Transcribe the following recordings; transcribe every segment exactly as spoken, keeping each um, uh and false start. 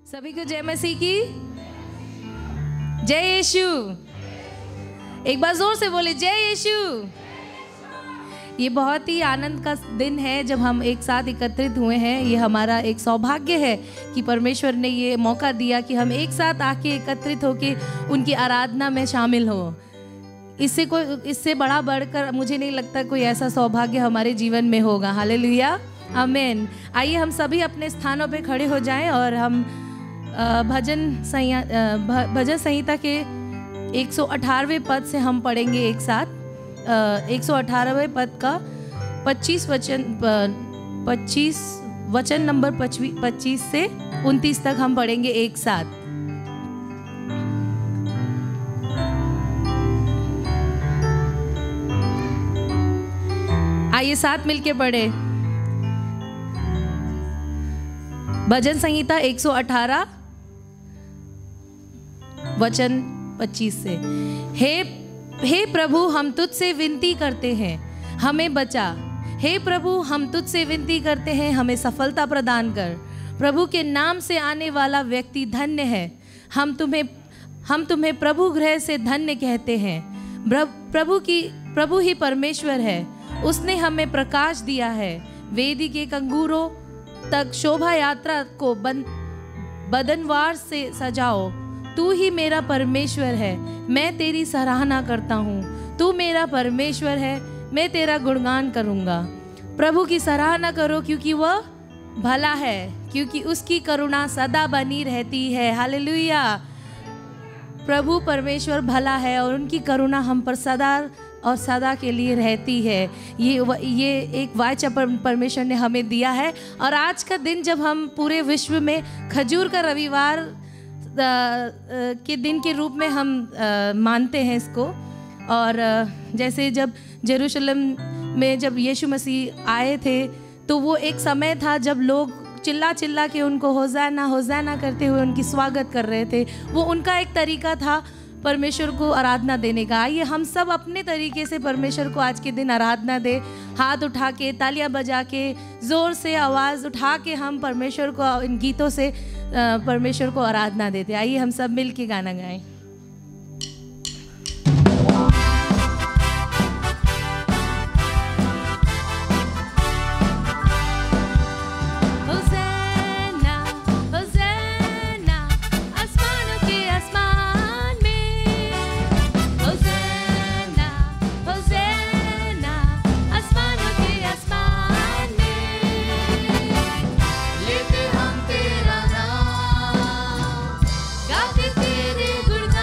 सभी को जय मसीह की जय यीशु। एक बार जोर से बोले जय यीशु। ये बहुत ही आनंद का दिन है जब हम एक साथ एकत्रित हुए हैं। ये हमारा एक सौभाग्य है कि परमेश्वर ने ये मौका दिया कि हम एक साथ आके एकत्रित होके उनकी आराधना में शामिल हो। इससे कोई इससे बड़ा बढ़कर मुझे नहीं लगता कोई ऐसा सौभाग्य हमारे जीवन में होगा। हालेलुया, आमीन। आइए हम सभी अपने स्थानों पे खड़े हो जाएं और हम भजन संहिता भजन संहिता के एक सौ अठारहवें पद से हम पढ़ेंगे एक साथ। एक सौ अठारहवें पद का पच्चीस वचन पच्चीस वचन नंबर पच्चीस से उनतीस तक हम पढ़ेंगे एक साथ। आइए साथ मिलके पढ़े। भजन संहिता एक सौ अठारह वचन पच्चीस से। हे हे प्रभु, हम तुझसे विनती करते हैं, हमें बचा। हे प्रभु, हम तुझसे विनती करते हैं, हमें सफलता प्रदान कर। प्रभु के नाम से आने वाला व्यक्ति धन्य है। हम तुम्हें हम तुम्हें प्रभु गृह से धन्य कहते हैं। प्रभु की प्रभु ही परमेश्वर है, उसने हमें प्रकाश दिया है। वेदी के कंगूरों तक शोभा यात्रा को बन बदनवार से सजाओ। तू ही मेरा परमेश्वर है, मैं तेरी सराहना करता हूँ। तू मेरा परमेश्वर है, मैं तेरा गुणगान करूँगा। प्रभु की सराहना करो क्योंकि वह भला है, क्योंकि उसकी करुणा सदा बनी रहती है। हालेलुया। प्रभु परमेश्वर भला है और उनकी करुणा हम पर सदा और सदा के लिए रहती है। ये ये एक वाचा परमेश्वर ने हमें दिया है। और आज का दिन जब हम पूरे विश्व में खजूर का रविवार के दिन के रूप में हम मानते हैं इसको। और जैसे जब यरूशलेम में जब यीशु मसीह आए थे तो वो एक समय था जब लोग चिल्ला चिल्ला के उनको होज़ाना होज़ाना करते हुए उनकी स्वागत कर रहे थे। वो उनका एक तरीका था परमेश्वर को आराधना देने का। आइए हम सब अपने तरीके से परमेश्वर को आज के दिन आराधना दे। हाथ उठा के, तालियां बजा के, ज़ोर से आवाज़ उठा के हम परमेश्वर को इन गीतों से परमेश्वर को आराधना देते। आइए हम सब मिल के गाना गाएं। गाते तेरे गुण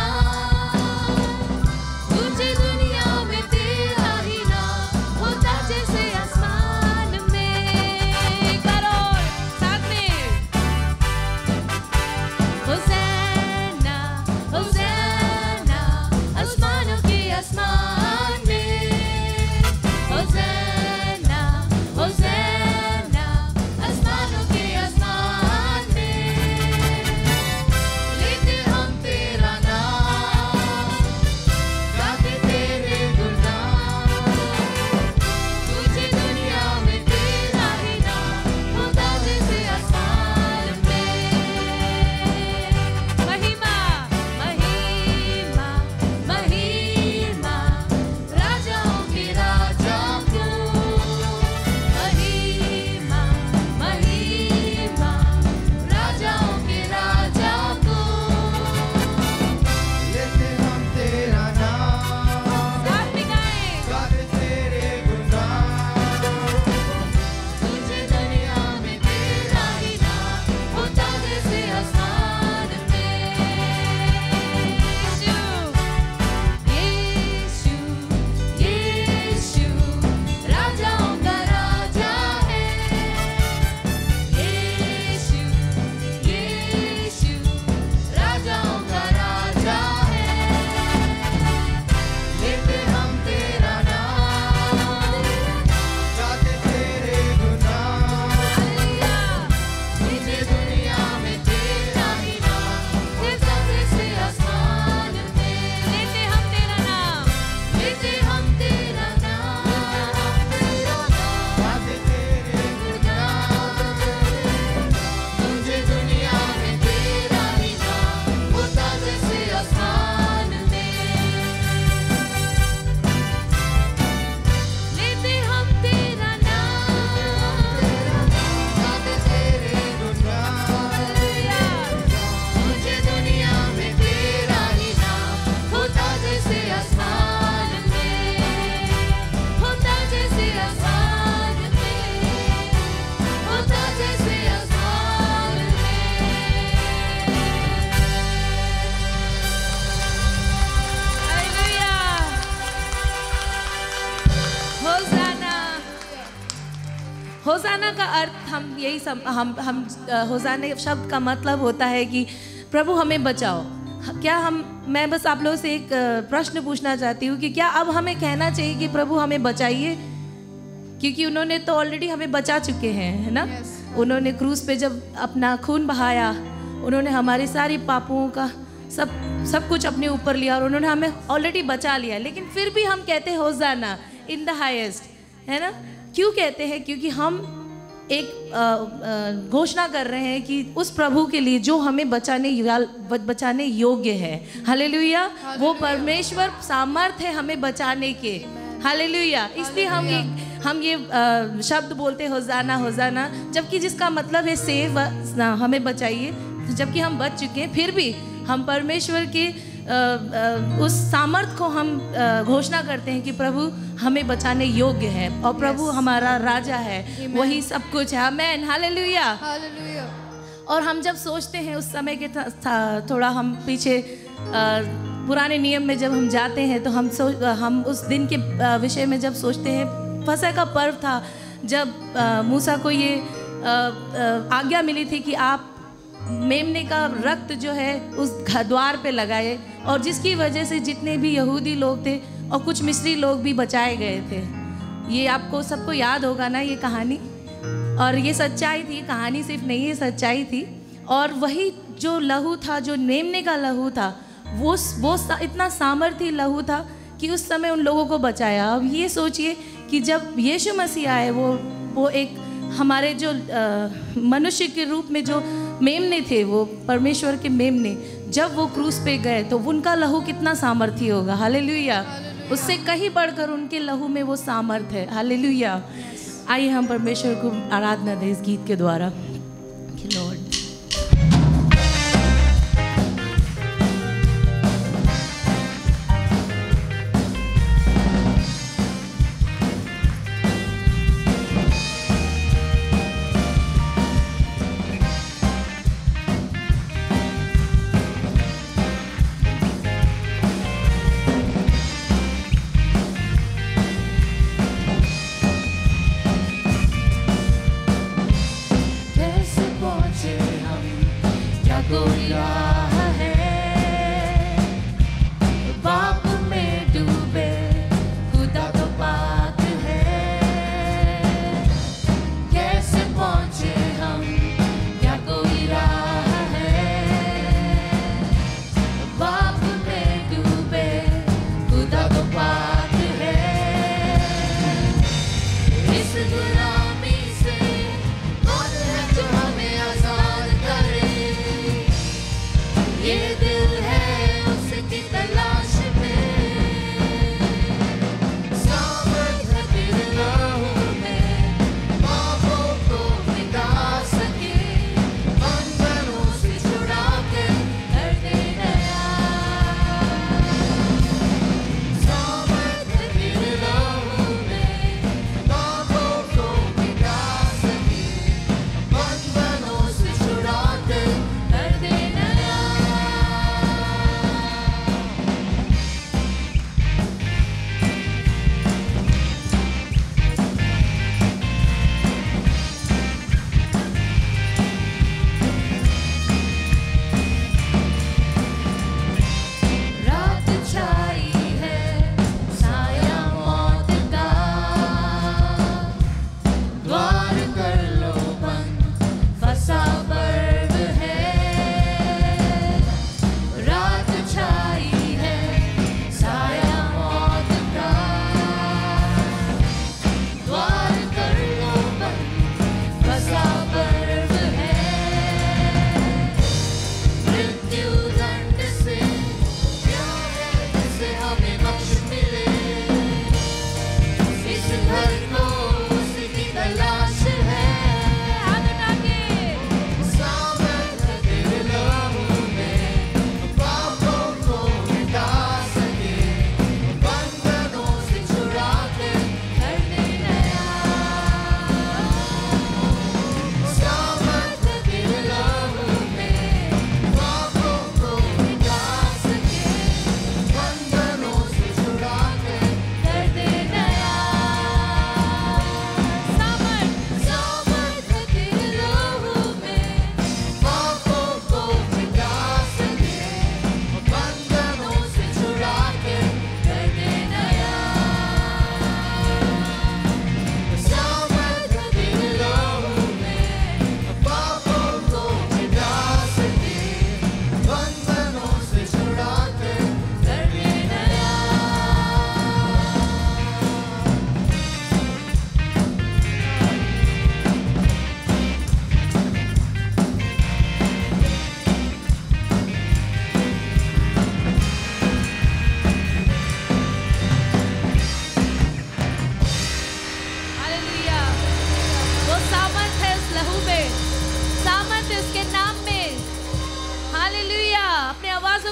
अर्थ हम यही सम, हम हम होसाना शब्द का मतलब होता है कि प्रभु हमें बचाओ। क्या हम मैं बस आप लोगों से एक प्रश्न पूछना चाहती हूँ कि क्या अब हमें कहना चाहिए कि प्रभु हमें बचाइए, क्योंकि उन्होंने तो ऑलरेडी हमें बचा चुके हैं, है ना? yes. उन्होंने क्रूस पे जब अपना खून बहाया, उन्होंने हमारी सारी पापों का सब सब कुछ अपने ऊपर लिया और उन्होंने हमें ऑलरेडी बचा लिया। लेकिन फिर भी हम कहते हैं होसाना इन द हाईएस्ट, है ना? क्यों कहते हैं? क्योंकि हम एक घोषणा कर रहे हैं कि उस प्रभु के लिए जो हमें बचाने बचाने योग्य है, हालेलुया, वो परमेश्वर सामर्थ है हमें बचाने के, हालेलुया। इसलिए हम ये हम ये आ, शब्द बोलते होसाना होसाना, जबकि जिसका मतलब है सेव, हमें बचाइए। जबकि हम बच चुके हैं, फिर भी हम परमेश्वर के आ, आ, उस सामर्थ को हम घोषणा करते हैं कि प्रभु हमें बचाने योग्य है और प्रभु हमारा राजा है, वही सब कुछ है। Amen, hallelujah, hallelujah. और हम जब सोचते हैं उस समय के थोड़ा हम पीछे आ, पुराने नियम में जब हम जाते हैं तो हम सोच हम उस दिन के विषय में जब सोचते हैं, फसह का पर्व था जब आ, मूसा को ये आ, आ, आज्ञा मिली थी कि आप मेमने का रक्त जो है उस द्वार पे लगाए, और जिसकी वजह से जितने भी यहूदी लोग थे और कुछ मिस्री लोग भी बचाए गए थे। ये आपको सबको याद होगा ना ये कहानी, और ये सच्चाई थी, कहानी सिर्फ नहीं है, सच्चाई थी। और वही जो लहू था, जो मेमने का लहू था, वो वो इतना सामर्थी लहू था कि उस समय उन लोगों को बचाया। अब ये सोचिए कि जब यीशु मसीह आए, वो वो एक हमारे जो मनुष्य के रूप में जो मेमने थे, वो परमेश्वर के मेमने, जब वो क्रूस पे गए तो उनका लहू कितना सामर्थी होगा, हालेलुया। उससे कहीं बढ़कर उनके लहू में वो सामर्थ है, हालेलुया। आइए हम परमेश्वर को आराधना दें इस गीत के द्वारा। लॉर्ड,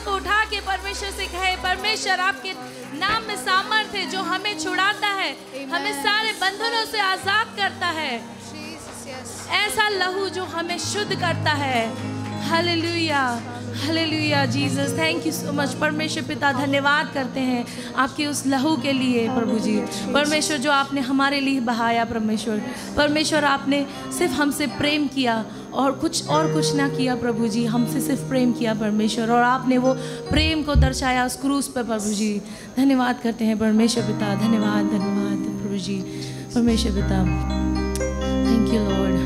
को उठा के परमेश्वर से कहे, परमेश्वर आपके नाम में सामर्थ्य है जो हमें छुड़ाता है, हमें सारे बंधनों से आजाद करता है, ऐसा लहू जो हमें शुद्ध करता है। Hallelujah, hallelujah Jesus, thank you so much. परमेश्वर पिता धन्यवाद करते हैं आपके उस लहू के लिए प्रभु जी। परमेश्वर जो आपने हमारे लिए बहाया, परमेश्वर परमेश्वर आपने सिर्फ हमसे प्रेम किया और कुछ और कुछ ना किया प्रभु जी, हमसे सिर्फ प्रेम किया परमेश्वर, और आपने वो प्रेम को दर्शाया उस क्रूस पर प्रभु जी। धन्यवाद करते हैं परमेश्वर पिता, धन्यवाद धन्यवाद प्रभु जी। परमेश्वर पिता, थैंक यू लॉर्ड।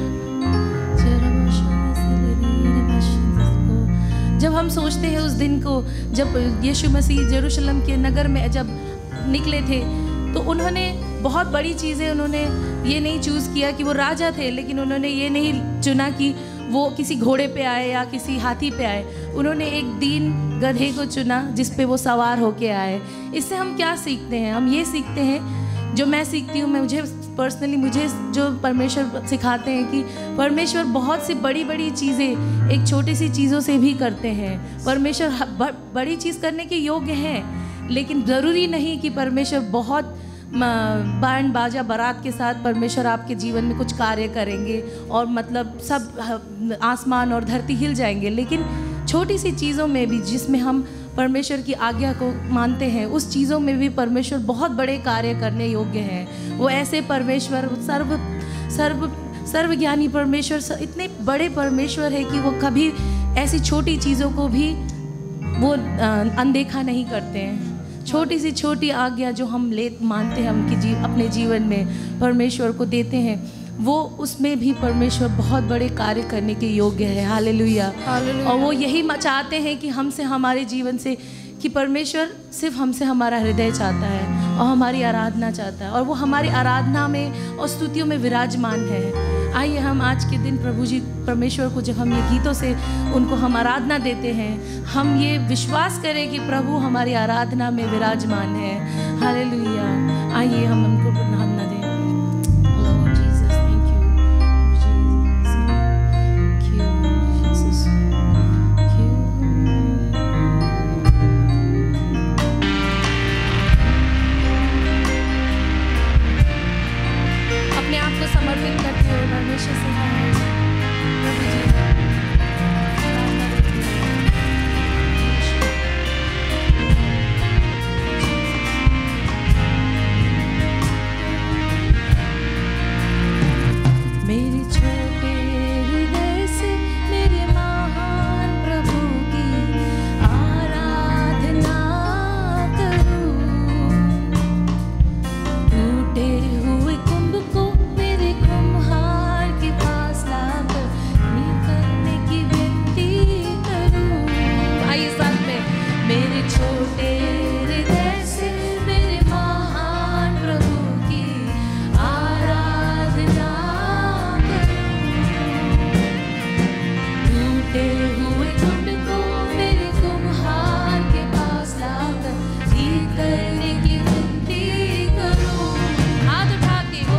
जब हम सोचते हैं उस दिन को जब यीशु मसीह यरूशलेम के नगर में जब निकले थे, तो उन्होंने बहुत बड़ी चीज़ें, उन्होंने ये नहीं चूज़ किया कि वो राजा थे, लेकिन उन्होंने ये नहीं चुना कि वो किसी घोड़े पे आए या किसी हाथी पे आए। उन्होंने एक दीन गधे को चुना जिस पे वो सवार होके आए। इससे हम क्या सीखते हैं? हम ये सीखते हैं, जो मैं सीखती हूँ, मैं मुझे पर्सनली मुझे जो परमेश्वर सिखाते हैं कि परमेश्वर बहुत सी बड़ी बड़ी चीज़ें एक छोटी सी चीज़ों से भी करते हैं। परमेश्वर बड़ी चीज़ करने के योग्य हैं, लेकिन ज़रूरी नहीं कि परमेश्वर बहुत बैंड बाजा बारात के साथ परमेश्वर आपके जीवन में कुछ कार्य करेंगे और मतलब सब आसमान और धरती हिल जाएंगे। लेकिन छोटी सी चीज़ों में भी जिसमें हम परमेश्वर की आज्ञा को मानते हैं, उस चीज़ों में भी परमेश्वर बहुत बड़े कार्य करने योग्य हैं। वो ऐसे परमेश्वर, सर्व सर्व सर्वज्ञानी परमेश्वर, इतने बड़े परमेश्वर है कि वो कभी ऐसी छोटी चीज़ों को भी वो अनदेखा नहीं करते हैं। छोटी सी छोटी आज्ञा जो हम ले मानते हैं, हम कि जी अपने जीवन में परमेश्वर को देते हैं, वो उसमें भी परमेश्वर बहुत बड़े कार्य करने के योग्य है। हालेलुया। और वो यही चाहते हैं कि हमसे, हमारे जीवन से, कि परमेश्वर सिर्फ हमसे हमारा हृदय चाहता है और हमारी आराधना चाहता है, और वो हमारी आराधना में और स्तुतियों में विराजमान है। आइए हम आज के दिन प्रभु जी परमेश्वर को जब हम ये गीतों से उनको हम आराधना देते हैं, हम ये विश्वास करें कि प्रभु हमारी आराधना में विराजमान है। हालेलुया। आइए हम उनको आराधना दें। समर्पित करते हुए परमेश्वर से प्रभु जी मेरे छोटे हृदय से मेरे महान प्रभु की आराधना करूं। टूटे हुए कुंभ को कुम्हार के पास लाकर नील करने की विनती करूं। आइए साथ में, मेरे छोटे हृदय से मेरे महान प्रभु की आराधना करूं। टूटे हुए कुंभ को मेरे कुम्हार के पास लाकर नील करने की विनती करूं। हाथ उठा के हो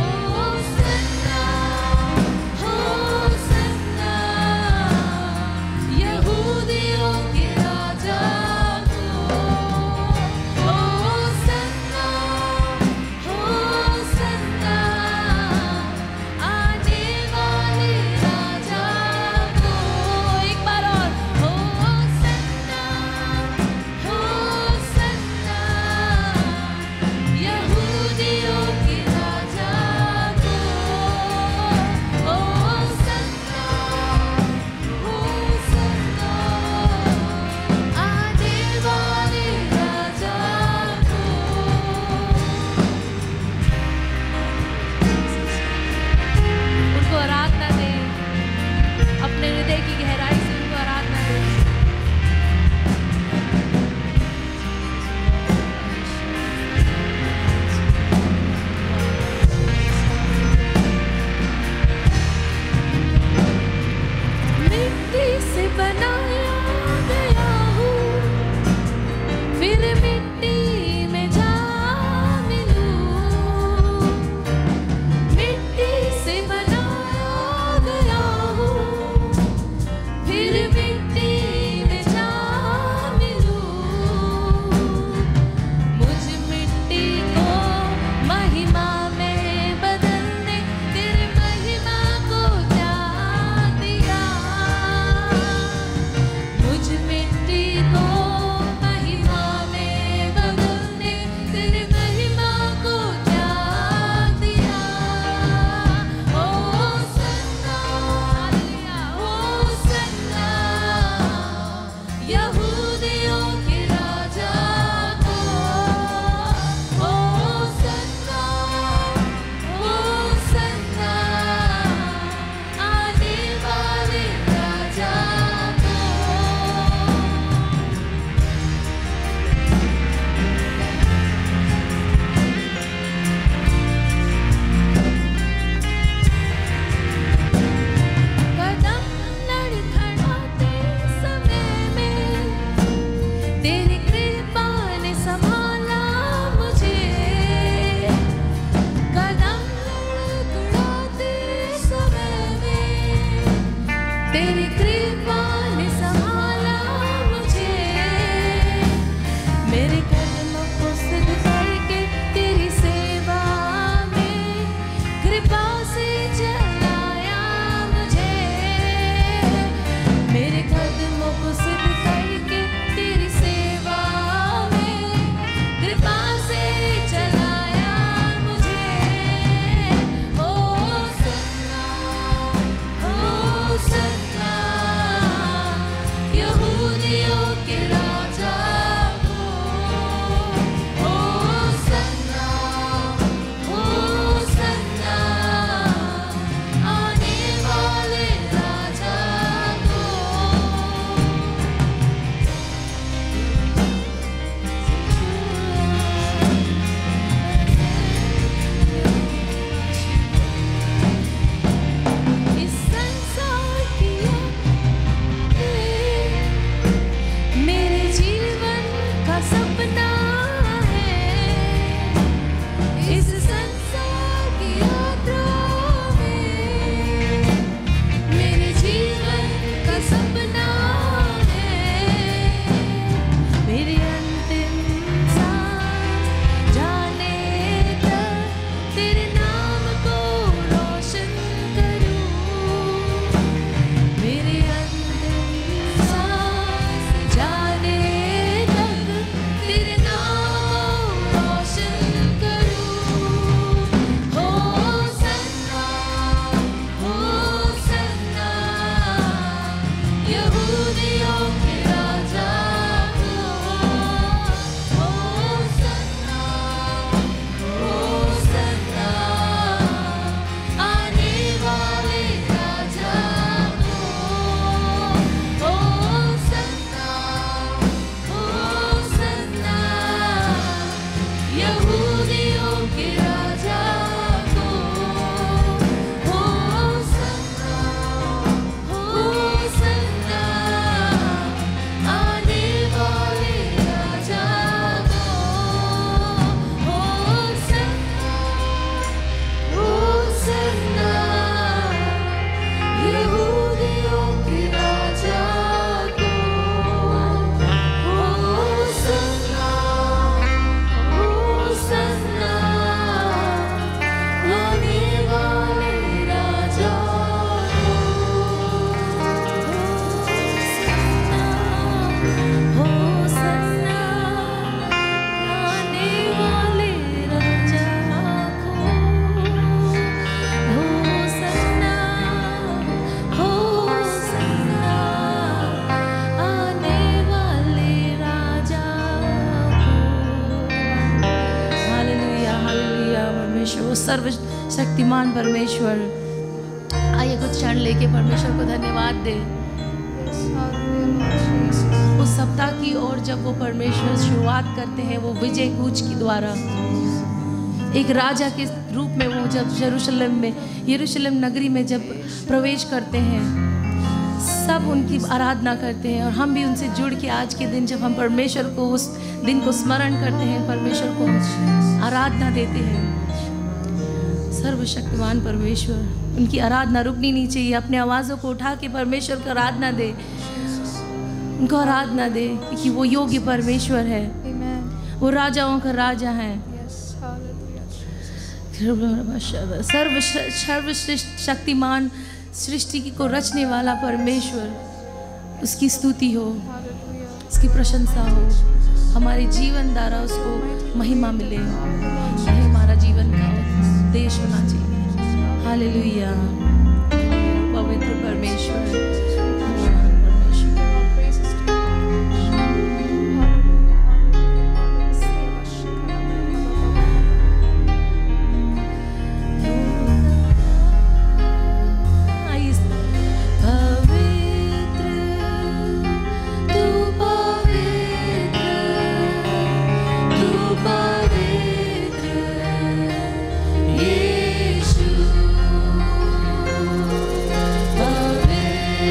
मिट्टी में जा मिलूं। सर्वशक्तिमान परमेश्वर। आइए कुछ क्षण लेके परमेश्वर को धन्यवाद दे। उस सप्ताह की ओर जब वो परमेश्वर शुरुआत करते हैं, वो विजय कूच के द्वारा एक राजा के रूप में वो जब यरूशलेम में यरूशलेम नगरी में जब प्रवेश करते हैं, सब उनकी आराधना करते हैं। और हम भी उनसे जुड़ के आज के दिन जब हम परमेश्वर को उस दिन को स्मरण करते हैं, परमेश्वर को आराधना देते हैं। सर्वशक्तिमान परमेश्वर, उनकी आराधना रुकनी नहीं चाहिए। अपने आवाज़ों को उठा के परमेश्वर को आराधना दे, उनको आराधना दे, क्योंकि वो योग्य परमेश्वर है। वो राजाओं का राजा है। सर्व सर्वश्रेष्ठ शक्तिमान सृष्टि को रचने वाला परमेश्वर, उसकी स्तुति हो, उसकी प्रशंसा हो। हमारे जीवन द्वारा उसको महिमा मिले। यही हमारा जीवन का उद्देश्य होना चाहिए। हालेलुया। पवित्र परमेश्वर, Pavitra,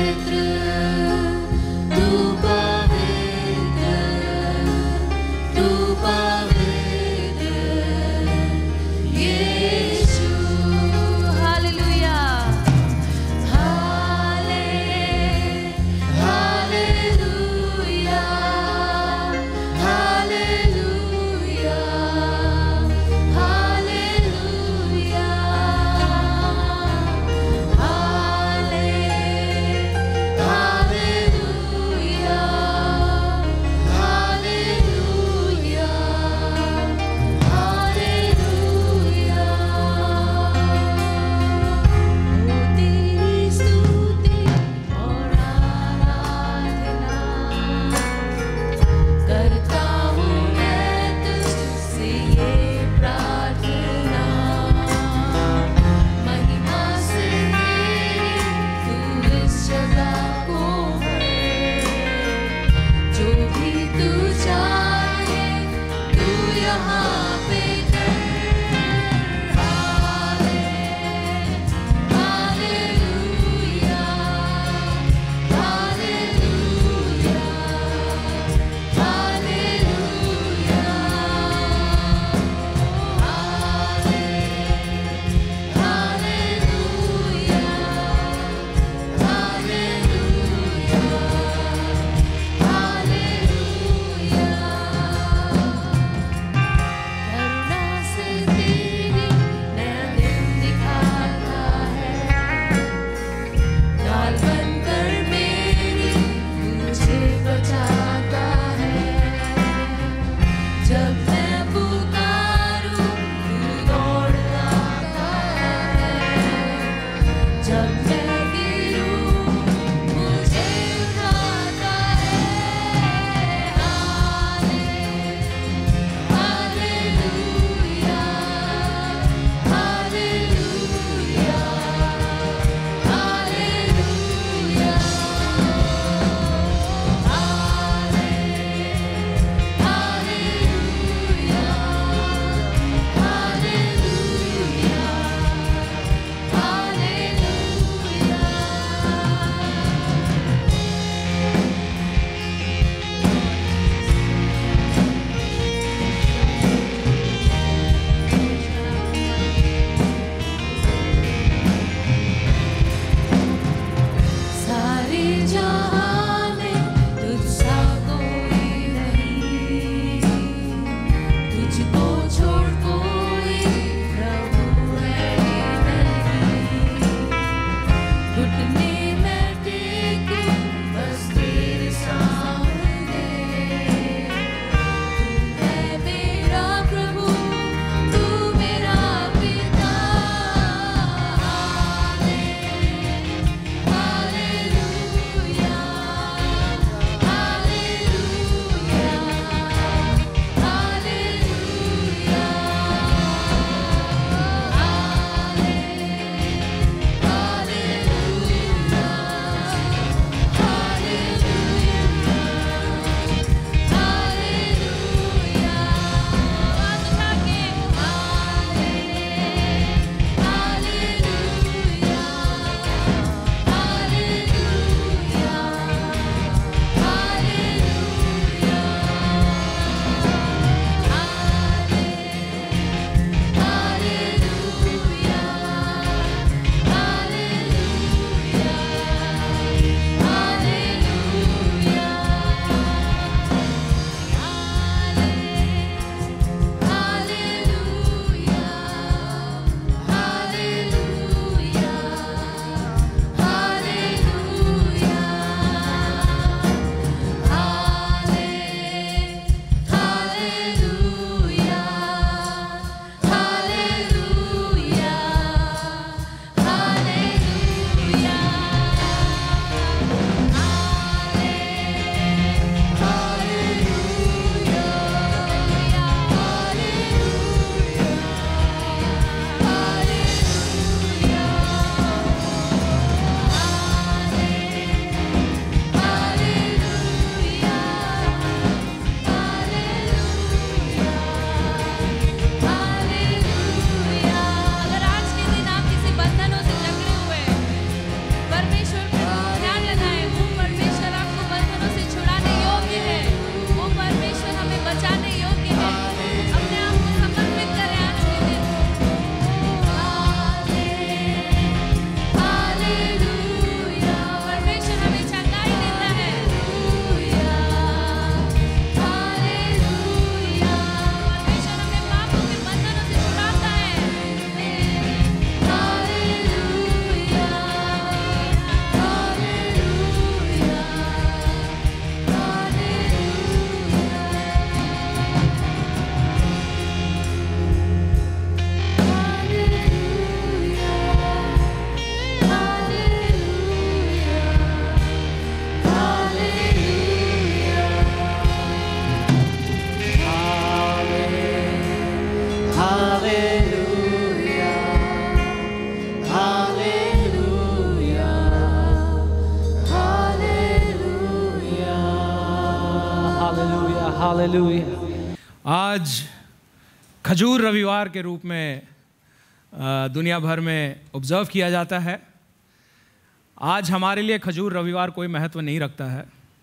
हालेलुया। आज खजूर रविवार के रूप में दुनिया भर में ऑब्जर्व किया जाता है। आज हमारे लिए खजूर रविवार कोई महत्व नहीं रखता है।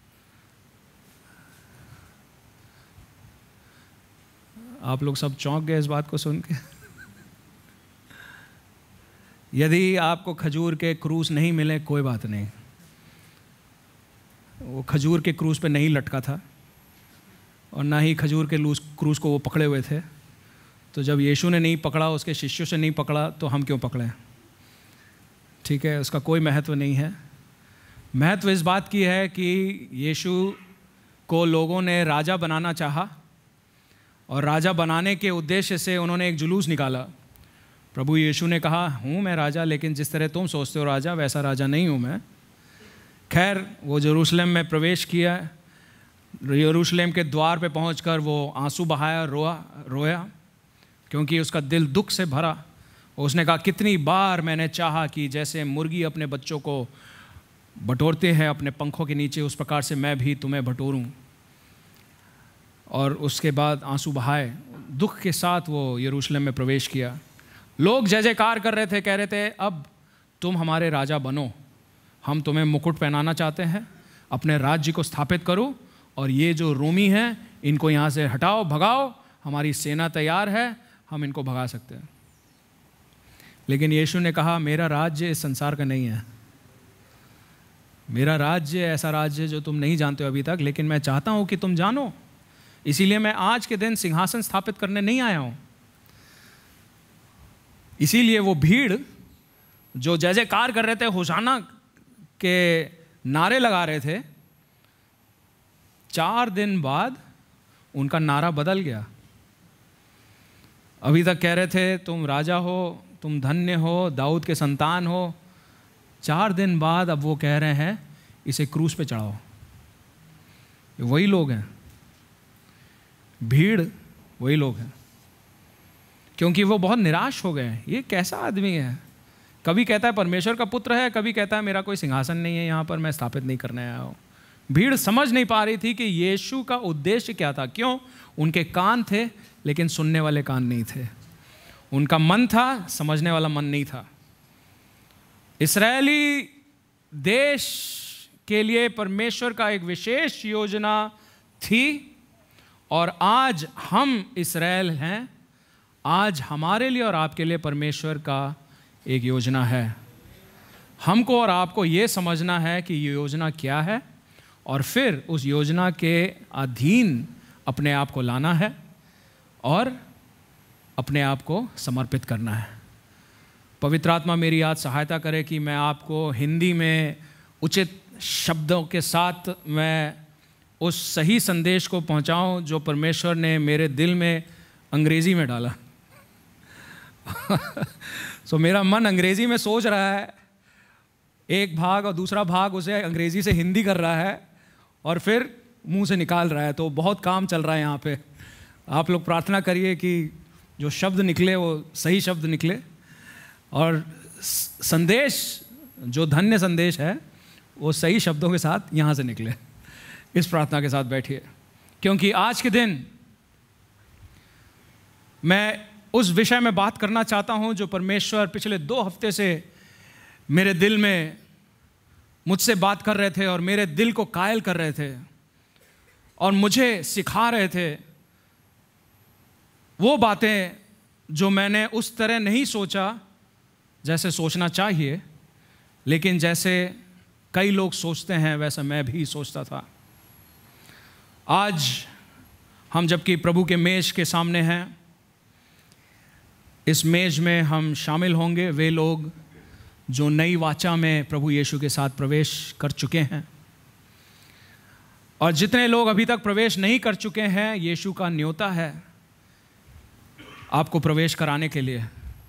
आप लोग सब चौंक गए इस बात को सुन के। यदि आपको खजूर के क्रूस नहीं मिले कोई बात नहीं, वो खजूर के क्रूस पे नहीं लटका था और ना ही खजूर के लूस क्रूस को वो पकड़े हुए थे। तो जब यीशु ने नहीं पकड़ा, उसके शिष्यों से नहीं पकड़ा, तो हम क्यों पकड़े? ठीक है, उसका कोई महत्व नहीं है। महत्व इस बात की है कि यीशु को लोगों ने राजा बनाना चाहा और राजा बनाने के उद्देश्य से उन्होंने एक जुलूस निकाला। प्रभु यीशु ने कहा, हूँ मैं राजा, लेकिन जिस तरह तुम सोचते हो राजा, वैसा राजा नहीं हूँ मैं। खैर, वो यरूशलेम में प्रवेश किया। यरूशलेम के द्वार पे पहुंचकर वो आंसू बहाया, रोआ रोया क्योंकि उसका दिल दुख से भरा। उसने कहा, कितनी बार मैंने चाहा कि जैसे मुर्गी अपने बच्चों को बटोरते हैं अपने पंखों के नीचे, उस प्रकार से मैं भी तुम्हें बटोरूं। और उसके बाद आंसू बहाए, दुख के साथ वो यरूशलेम में प्रवेश किया। लोग जय जयकार कर रहे थे, कह रहे थे, अब तुम हमारे राजा बनो, हम तुम्हें मुकुट पहनाना चाहते हैं, अपने राज्य को स्थापित करो और ये जो रोमी हैं इनको यहाँ से हटाओ, भगाओ, हमारी सेना तैयार है, हम इनको भगा सकते हैं। लेकिन यीशु ने कहा, मेरा राज्य इस संसार का नहीं है। मेरा राज्य ऐसा राज्य है जो तुम नहीं जानते हो अभी तक, लेकिन मैं चाहता हूँ कि तुम जानो। इसीलिए मैं आज के दिन सिंहासन स्थापित करने नहीं आया हूँ। इसीलिए वो भीड़ जो जय जयकार कर रहे थे, होशाना के नारे लगा रहे थे, चार दिन बाद उनका नारा बदल गया। अभी तक कह रहे थे तुम राजा हो, तुम धन्य हो, दाऊद के संतान हो। चार दिन बाद अब वो कह रहे हैं इसे क्रूस पे चढ़ाओ। वही लोग हैं, भीड़ वही लोग हैं, क्योंकि वो बहुत निराश हो गए। ये कैसा आदमी है, कभी कहता है परमेश्वर का पुत्र है, कभी कहता है मेरा कोई सिंहासन नहीं है यहाँ पर, मैं स्थापित नहीं करने आया हूँ। भीड़ समझ नहीं पा रही थी कि यीशु का उद्देश्य क्या था। क्यों? उनके कान थे लेकिन सुनने वाले कान नहीं थे। उनका मन था, समझने वाला मन नहीं था। इस्राएली देश के लिए परमेश्वर का एक विशेष योजना थी और आज हम इस्राएल हैं। आज हमारे लिए और आपके लिए परमेश्वर का एक योजना है। हमको और आपको ये समझना है कि ये योजना क्या है और फिर उस योजना के अधीन अपने आप को लाना है और अपने आप को समर्पित करना है। पवित्र आत्मा मेरी आज सहायता करे कि मैं आपको हिंदी में उचित शब्दों के साथ मैं उस सही संदेश को पहुंचाऊं जो परमेश्वर ने मेरे दिल में अंग्रेज़ी में डाला। सो so, मेरा मन अंग्रेज़ी में सोच रहा है एक भाग और दूसरा भाग उसे अंग्रेज़ी से हिंदी कर रहा है और फिर मुंह से निकाल रहा है। तो बहुत काम चल रहा है यहाँ पे। आप लोग प्रार्थना करिए कि जो शब्द निकले वो सही शब्द निकले और संदेश जो धन्य संदेश है वो सही शब्दों के साथ यहाँ से निकले। इस प्रार्थना के साथ बैठिए, क्योंकि आज के दिन मैं उस विषय में बात करना चाहता हूँ जो परमेश्वर पिछले दो हफ्ते से मेरे दिल में मुझसे बात कर रहे थे और मेरे दिल को कायल कर रहे थे और मुझे सिखा रहे थे वो बातें जो मैंने उस तरह नहीं सोचा जैसे सोचना चाहिए, लेकिन जैसे कई लोग सोचते हैं वैसा मैं भी सोचता था। आज हम जबकि प्रभु के मेज के सामने हैं, इस मेज में हम शामिल होंगे वे लोग जो नई वाचा में प्रभु यीशु के साथ प्रवेश कर चुके हैं और जितने लोग अभी तक प्रवेश नहीं कर चुके हैं, यीशु का न्योता है आपको प्रवेश कराने के लिए।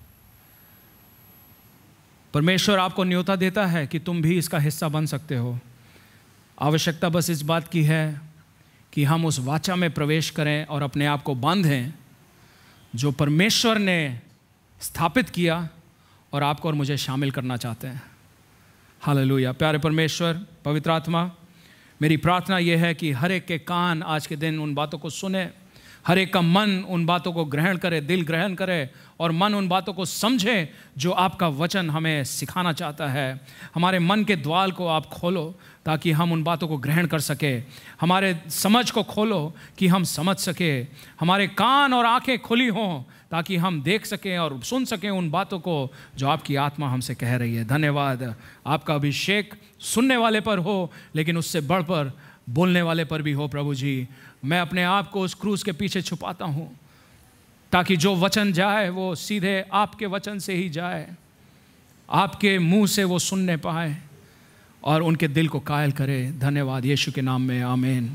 परमेश्वर आपको न्योता देता है कि तुम भी इसका हिस्सा बन सकते हो। आवश्यकता बस इस बात की है कि हम उस वाचा में प्रवेश करें और अपने आप को बांधें जो परमेश्वर ने स्थापित किया और आपको और मुझे शामिल करना चाहते हैं। हालेलुया। प्यारे परमेश्वर, पवित्र आत्मा, मेरी प्रार्थना यह है कि हर एक के कान आज के दिन उन बातों को सुने, हर एक का मन उन बातों को ग्रहण करे, दिल ग्रहण करे और मन उन बातों को समझे जो आपका वचन हमें सिखाना चाहता है। हमारे मन के द्वार को आप खोलो ताकि हम उन बातों को ग्रहण कर सके। हमारे समझ को खोलो कि हम समझ सके। हमारे कान और आंखें खुली हों ताकि हम देख सकें और सुन सकें उन बातों को जो आपकी आत्मा हमसे कह रही है। धन्यवाद। आपका अभिषेक सुनने वाले पर हो, लेकिन उससे बढ़कर बोलने वाले पर भी हो। प्रभु जी, मैं अपने आप को उस क्रूस के पीछे छुपाता हूँ ताकि जो वचन जाए वो सीधे आपके वचन से ही जाए, आपके मुंह से वो सुनने पाए और उनके दिल को कायल करे। धन्यवाद यीशु के नाम में, आमीन।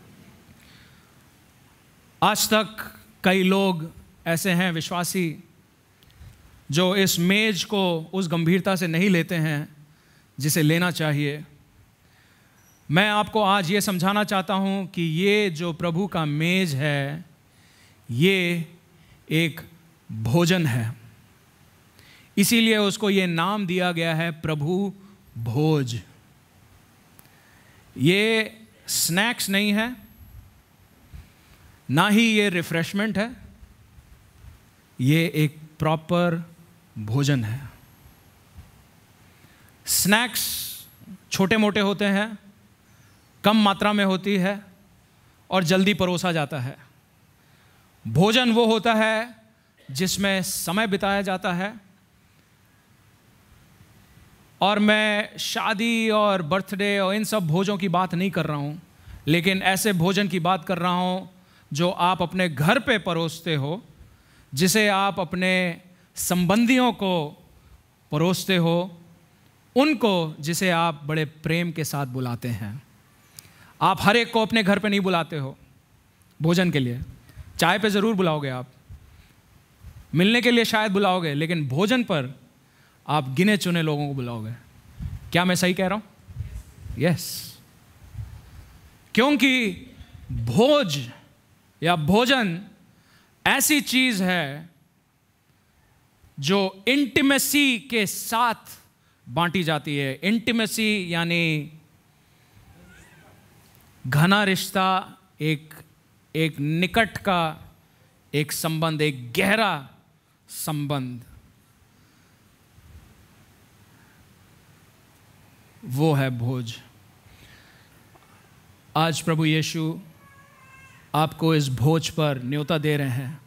आज तक कई लोग ऐसे हैं विश्वासी जो इस मेज को उस गंभीरता से नहीं लेते हैं जिसे लेना चाहिए। मैं आपको आज ये समझाना चाहता हूँ कि ये जो प्रभु का मेज है ये एक भोजन है, इसीलिए उसको ये नाम दिया गया है प्रभु भोज। ये स्नैक्स नहीं है, ना ही ये रिफ्रेशमेंट है, ये एक प्रॉपर भोजन है। स्नैक्स छोटे मोटे होते हैं, कम मात्रा में होती है और जल्दी परोसा जाता है। भोजन वो होता है जिसमें समय बिताया जाता है। और मैं शादी और बर्थडे और इन सब भोजों की बात नहीं कर रहा हूँ, लेकिन ऐसे भोजन की बात कर रहा हूँ जो आप अपने घर पे परोसते हो, जिसे आप अपने संबंधियों को परोसते हो, उनको जिसे आप बड़े प्रेम के साथ बुलाते हैं। आप हर एक को अपने घर पे नहीं बुलाते हो भोजन के लिए। चाय पे ज़रूर बुलाओगे, आप मिलने के लिए शायद बुलाओगे, लेकिन भोजन पर आप गिने चुने लोगों को बुलाओगे। क्या मैं सही कह रहा हूँ? यस। क्योंकि भोज या भोजन ऐसी चीज़ है जो इंटिमेसी के साथ बांटी जाती है। इंटिमेसी यानी घना रिश्ता, एक एक निकट का एक संबंध, एक गहरा संबंध, वो है भोज। आज प्रभु यीशु आपको इस भोज पर न्योता दे रहे हैं,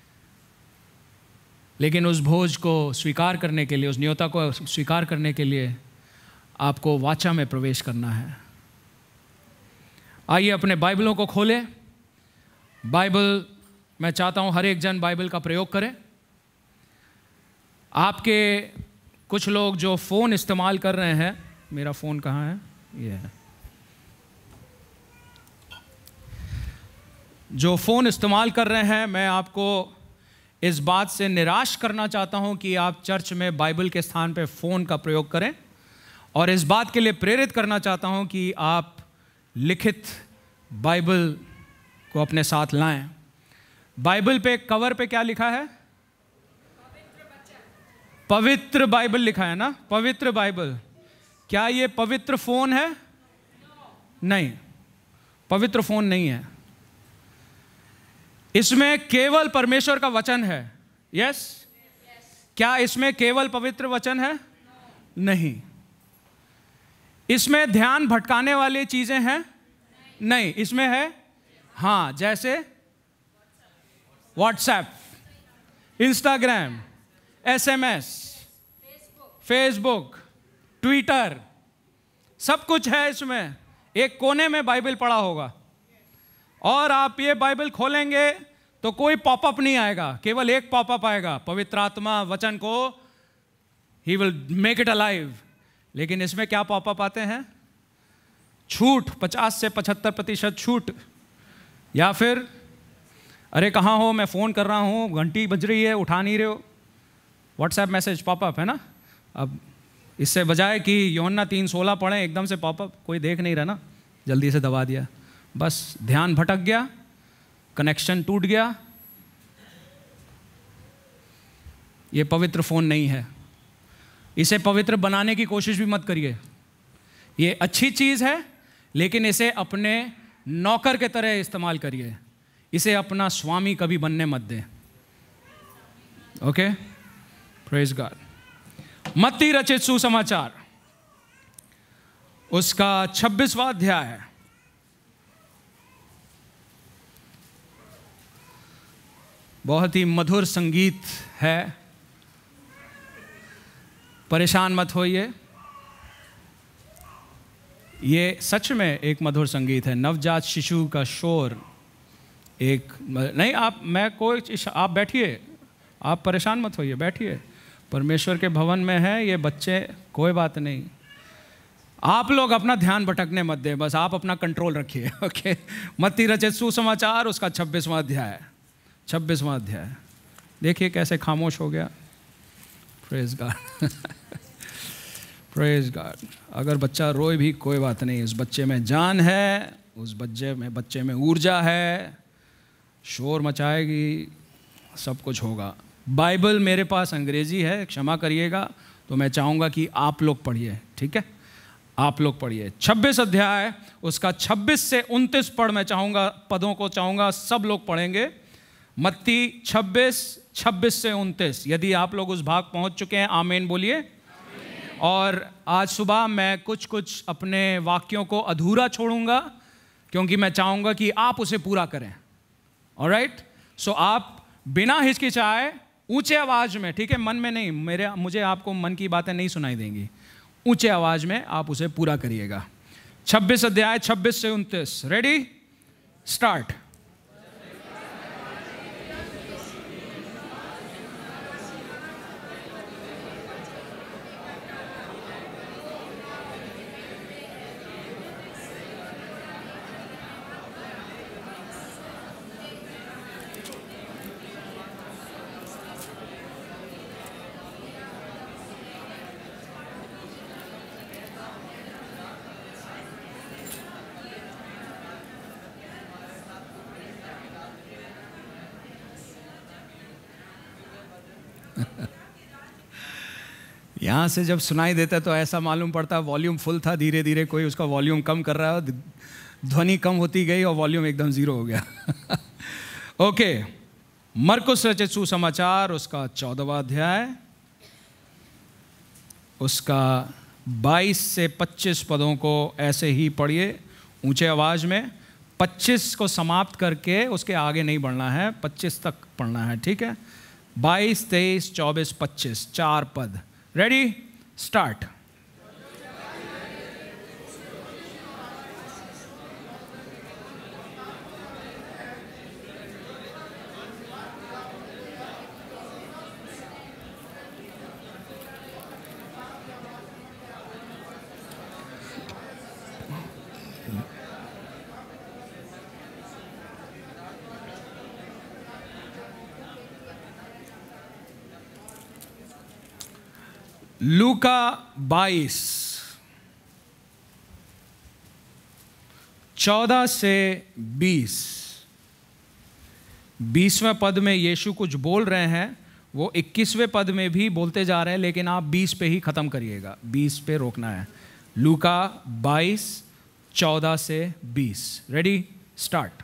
लेकिन उस भोज को स्वीकार करने के लिए, उस न्योता को स्वीकार करने के लिए आपको वाचा में प्रवेश करना है। आइए अपने बाइबलों को खोलें। बाइबल, मैं चाहता हूं हर एक जन बाइबल का प्रयोग करे। आपके कुछ लोग जो फ़ोन इस्तेमाल कर रहे हैं, मेरा फ़ोन कहाँ है? ये है। जो फ़ोन इस्तेमाल कर रहे हैं, मैं आपको इस बात से निराश करना चाहता हूं कि आप चर्च में बाइबल के स्थान पे फ़ोन का प्रयोग करें, और इस बात के लिए प्रेरित करना चाहता हूं कि आप लिखित बाइबल को अपने साथ लाएं। बाइबल पे कवर पे क्या लिखा है? पवित्र बाइबल लिखा है ना? पवित्र बाइबल। क्या ये पवित्र फोन है? नहीं, पवित्र फोन नहीं है। इसमें केवल परमेश्वर का वचन है। यस? क्या इसमें केवल पवित्र वचन है? नहीं। इसमें ध्यान भटकाने वाली चीजें हैं? नहीं। इसमें है, हाँ, जैसे WhatsApp, Instagram, SMS, Facebook, Twitter, सब कुछ है इसमें। एक कोने में बाइबल पड़ा होगा और आप ये बाइबल खोलेंगे तो कोई पॉपअप नहीं आएगा, केवल एक पॉपअप आएगा, पवित्र आत्मा वचन को ही विल मेक इट अलाइव। लेकिन इसमें क्या पॉपअप आते हैं? छूट, पचास से पचहत्तर प्रतिशत छूट, या फिर अरे कहाँ हो, मैं फ़ोन कर रहा हूँ, घंटी बज रही है, उठा नहीं रहे हो। व्हाट्सएप मैसेज पॉपअप है ना। अब इससे बजाय कि यूहन्ना तीन सोलह पढ़ें, एकदम से पॉपअप, कोई देख नहीं रहा ना, जल्दी से दबा दिया, बस ध्यान भटक गया, कनेक्शन टूट गया। ये पवित्र फ़ोन नहीं है। इसे पवित्र बनाने की कोशिश भी मत करिए। ये अच्छी चीज़ है, लेकिन इसे अपने नौकर के तरह इस्तेमाल करिए, इसे अपना स्वामी कभी बनने मत दें। Okay, praise God. मत्ती रचित सुसमाचार उसका छब्बीसवां अध्याय है। बहुत ही मधुर संगीत है, परेशान मत होइए, ये सच में एक मधुर संगीत है। नवजात शिशु का शोर एक नहीं, आप मैं कोई आप बैठिए, आप परेशान मत होइए, बैठिए। परमेश्वर के भवन में है ये बच्चे, कोई बात नहीं। आप लोग अपना ध्यान भटकने मत दें, बस आप अपना कंट्रोल रखिए। ओके, मत्ती रचित सुसमाचार उसका छब्बीसवां अध्याय, छब्बीसवां अध्याय। देखिए कैसे खामोश हो गया। Praise God, praise God. अगर बच्चा रोए भी कोई बात नहीं, उस बच्चे में जान है, उस बच्चे में बच्चे में ऊर्जा है, शोर मचाएगी, सब कुछ होगा। बाइबल मेरे पास अंग्रेजी है, क्षमा करिएगा, तो मैं चाहूँगा कि आप लोग पढ़िए, ठीक है? आप लोग पढ़िए। छब्बीस अध्याय उसका छब्बीस से उनतीस पढ़ मैं चाहूँगा, पदों को चाहूँगा सब लोग पढ़ेंगे। मत्ती छब्बीस, छब्बीस से उनतीस। यदि आप लोग उस भाग पहुँच चुके हैं, आमीन बोलिए। और आज सुबह मैं कुछ कुछ अपने वाक्यों को अधूरा छोड़ूंगा, क्योंकि मैं चाहूँगा कि आप उसे पूरा करें। ऑलराइट, सो आप बिना हिचकिचाए ऊंचे आवाज में, ठीक है, मन में नहीं, मेरे मुझे आपको मन की बातें नहीं सुनाई देंगी, ऊंचे आवाज में आप उसे पूरा करिएगा। छब्बीस अध्याय छब्बीस से उनतीस। Ready, start. यहाँ से जब सुनाई देता है तो ऐसा मालूम पड़ता है वॉल्यूम फुल था, धीरे धीरे कोई उसका वॉल्यूम कम कर रहा है, ध्वनि कम होती गई और वॉल्यूम एकदम जीरो हो गया। ओके, मरकुस रचित सुसमाचार उसका चौदहवां अध्याय उसका बाईस से पच्चीस पदों को ऐसे ही पढ़िए ऊंचे आवाज में। पच्चीस को समाप्त करके उसके आगे नहीं बढ़ना है, पच्चीस तक पढ़ना है, ठीक है? बाईस, तेईस, चौबीस, पच्चीस, चार पद। Ready, start. लूका बाईस, चौदह से बीस। बीसवें पद में यीशु कुछ बोल रहे हैं, वो इक्कीसवें पद में भी बोलते जा रहे हैं, लेकिन आप बीस पे ही खत्म करिएगा, बीस पे रोकना है। लूका बाईस, चौदह से बीस। Ready, start.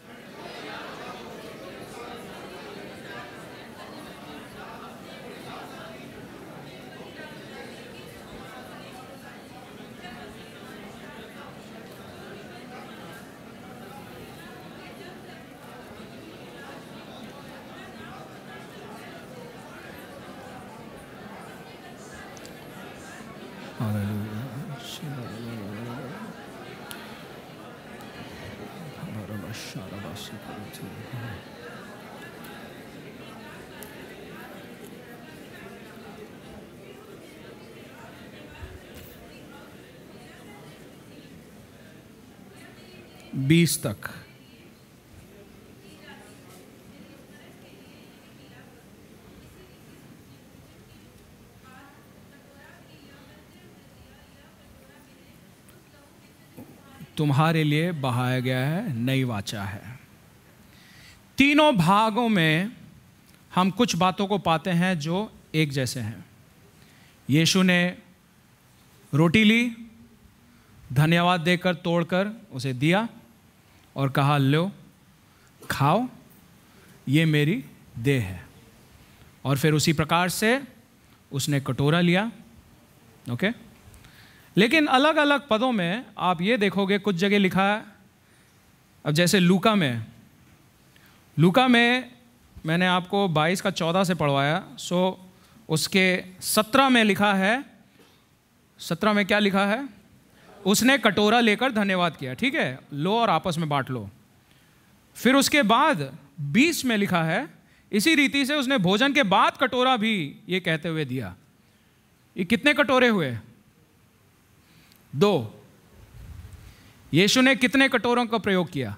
बीस तक। तुम्हारे लिए बहाया गया है, नई वाचा है। तीनों भागों में हम कुछ बातों को पाते हैं जो एक जैसे हैं। यीशु ने रोटी ली, धन्यवाद देकर तोड़कर उसे दिया और कहा, लो खाओ, ये मेरी देह है। और फिर उसी प्रकार से उसने कटोरा लिया। ओके, लेकिन अलग अलग पदों में आप ये देखोगे, कुछ जगह लिखा है, अब जैसे लूका में लूका में मैंने आपको बाईस का चौदह से पढ़वाया, सो उसके सत्रह में लिखा है, सत्रह में क्या लिखा है, उसने कटोरा लेकर धन्यवाद किया, ठीक है, लो और आपस में बांट लो। फिर उसके बाद बीस में लिखा है, इसी रीति से उसने भोजन के बाद कटोरा भी ये कहते हुए दिया। ये कितने कटोरे हुए? दो। यीशु ने कितने कटोरों का प्रयोग किया?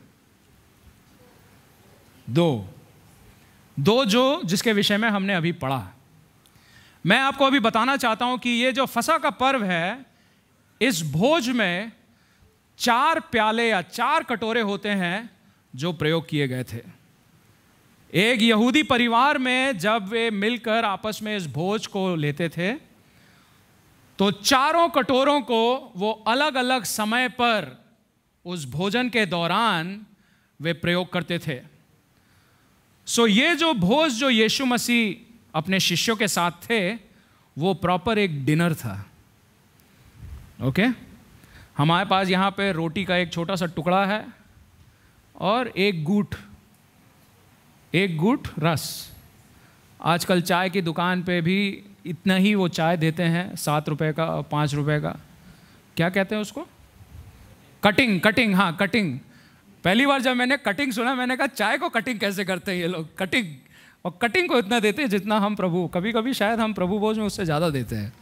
दो। दो जो जिसके विषय में हमने अभी पढ़ा। मैं आपको अभी बताना चाहता हूं कि ये जो फसह का पर्व है, इस भोज में चार प्याले या चार कटोरे होते हैं जो प्रयोग किए गए थे। एक यहूदी परिवार में जब वे मिलकर आपस में इस भोज को लेते थे, तो चारों कटोरों को वो अलग अलग समय पर उस भोजन के दौरान वे प्रयोग करते थे। सो ये जो भोज जो यीशु मसीह अपने शिष्यों के साथ थे, वो प्रॉपर एक डिनर था। ओके, हमारे पास यहाँ पे रोटी का एक छोटा सा टुकड़ा है और एक घूंट एक घूंट रस। आजकल चाय की दुकान पे भी इतना ही वो चाय देते हैं, सात रुपए का और पाँच रुपए का, क्या कहते हैं उसको, कटिंग कटिंग हाँ कटिंग। पहली बार जब मैंने कटिंग सुना, मैंने कहा चाय को कटिंग कैसे करते हैं ये लोग, कटिंग। और कटिंग को इतना देते हैं जितना हम प्रभु, कभी कभी शायद हम प्रभु भोज में उससे ज़्यादा देते हैं।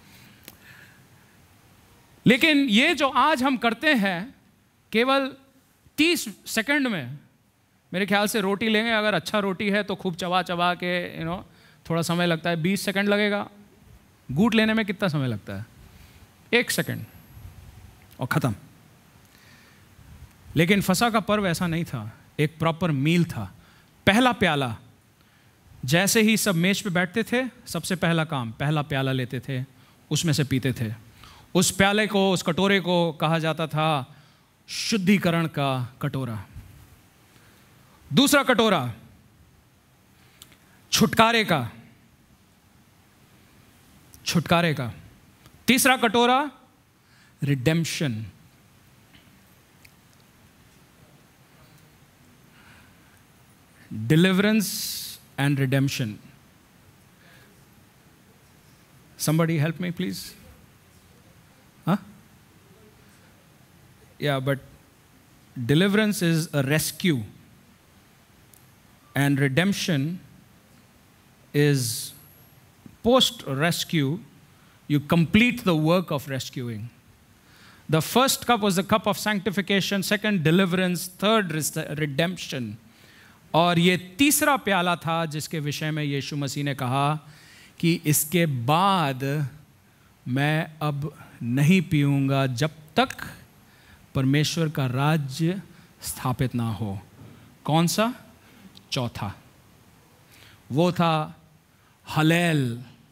लेकिन ये जो आज हम करते हैं, केवल तीस सेकंड में मेरे ख्याल से रोटी लेंगे, अगर अच्छा रोटी है तो खूब चबा चबा के यू नो थोड़ा समय लगता है, बीस सेकंड लगेगा। घूंट लेने में कितना समय लगता है? एक सेकंड और ख़त्म। लेकिन फसह का पर्व ऐसा नहीं था, एक प्रॉपर मील था। पहला प्याला, जैसे ही सब मेज पे बैठते थे, सबसे पहला काम, पहला प्याला लेते थे, उसमें से पीते थे। उस प्याले को, उस कटोरे को कहा जाता था शुद्धिकरण का कटोरा। दूसरा कटोरा छुटकारे का छुटकारे का तीसरा कटोरा redemption. Deliverance and redemption. somebody help me please? Huh? Yeah, but deliverance is a rescue and redemption is post-rescue. You complete the work of rescuing. The first cup was the cup of sanctification, second deliverance, third redemption. और ये तीसरा प्याला था जिसके विषय में यीशु मसीह ने कहा कि इसके बाद मैं अब नहीं पीऊँगा जब तक परमेश्वर का राज्य स्थापित ना हो। कौन सा? चौथा, वो था हलेल।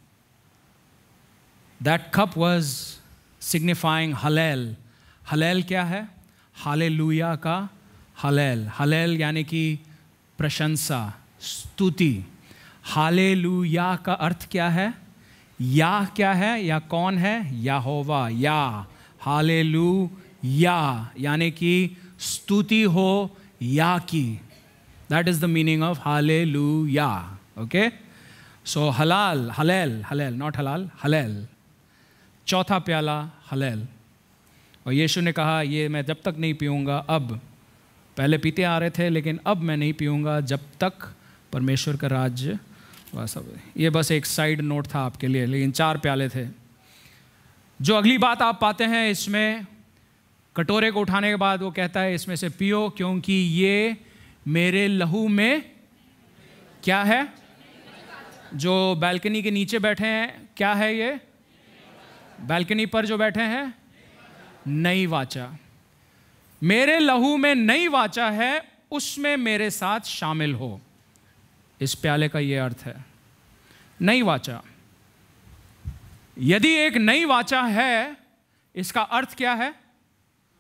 That cup was signifying हलेल। हलेल क्या है? हालेलुया का हलेल। हलेल यानी कि प्रशंसा, स्तुति। हालेलुया का अर्थ क्या है? या क्या है? या कौन है? यहोवा, या। हालेलुया यानी कि स्तुति हो या की। That is the meaning of hallelujah. Okay? So halal, halal, halal, not halal, halal. चौथा प्याला हलेल। और यीशु ने कहा ये मैं जब तक नहीं पीऊँगा, अब पहले पीते आ रहे थे लेकिन अब मैं नहीं पीऊँगा जब तक परमेश्वर का राज्य। बस अब ये बस एक साइड नोट था आपके लिए, लेकिन चार प्याले थे। जो अगली बात आप पाते हैं इसमें, कटोरे को उठाने के बाद वो कहता है इसमें से पियो क्योंकि ये मेरे लहू में क्या है? जो बैल्कनी के नीचे बैठे हैं, क्या है ये? बैल्कनी पर जो बैठे हैं, नई वाचा। मेरे लहू में नई वाचा है, उसमें मेरे साथ शामिल हो। इस प्याले का ये अर्थ है, नई वाचा। यदि एक नई वाचा है, इसका अर्थ क्या है?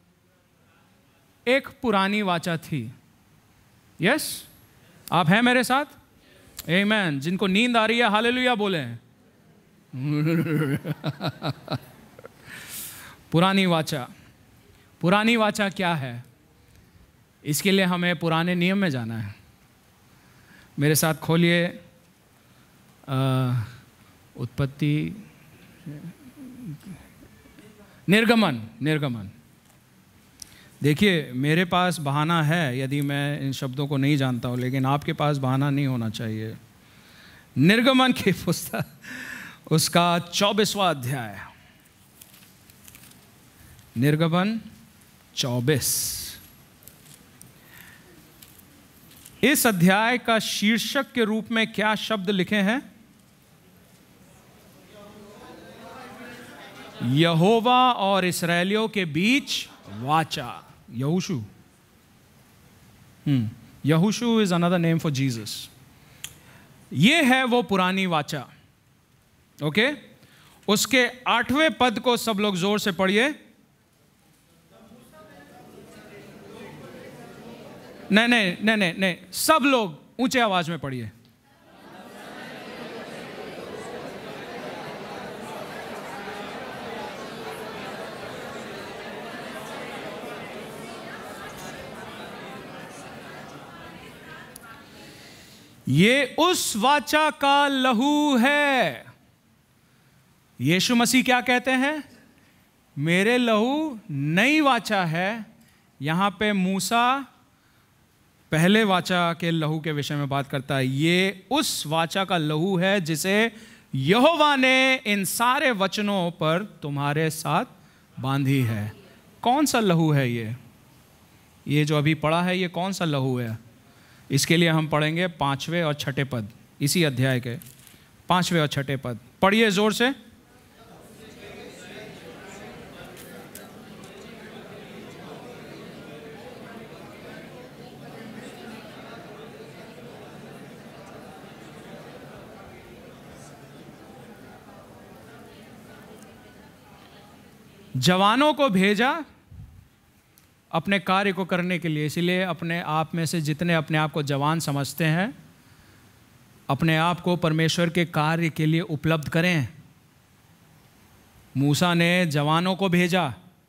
एक पुरानी वाचा थी। यस, आप हैं मेरे साथ? आमीन। जिनको नींद आ रही है हालेलुया बोले। पुरानी वाचा, पुरानी वाचा क्या है? इसके लिए हमें पुराने नियम में जाना है। मेरे साथ खोलिए उत्पत्ति, निर्गमन, निर्गमन। देखिए, मेरे पास बहाना है यदि मैं इन शब्दों को नहीं जानता हूँ, लेकिन आपके पास बहाना नहीं होना चाहिए। निर्गमन की पुस्तक उसका चौबीसवां अध्याय, निर्गमन चौबीस। इस अध्याय का शीर्षक के रूप में क्या शब्द लिखे हैं? यहोवा और इस्राएलियों के बीच वाचा। यहोशू, हम्म यहोशू is another name for Jesus. ये है वो पुरानी वाचा। ओके, उसके आठवें पद को सब लोग जोर से पढ़िए। नहीं नहीं नहीं नहीं नहीं, सब लोग ऊंचे आवाज में पढ़िए। ये उस वाचा का लहू है। यीशु मसीह क्या कहते हैं? मेरे लहू नई वाचा है। यहां पे मूसा पहले वाचा के लहू के विषय में बात करता है। ये उस वाचा का लहू है जिसे यहोवा ने इन सारे वचनों पर तुम्हारे साथ बांधी है। कौन सा लहू है ये? ये जो अभी पढ़ा है, ये कौन सा लहू है? इसके लिए हम पढ़ेंगे पांचवें और छठे पद, इसी अध्याय के पांचवें और छठे पद। पढ़िए जोर से। जवानों को भेजा अपने कार्य को करने के लिए। इसलिए अपने आप में से जितने अपने आप को जवान समझते हैं, अपने आप को परमेश्वर के कार्य के लिए उपलब्ध करें। मूसा ने जवानों को भेजा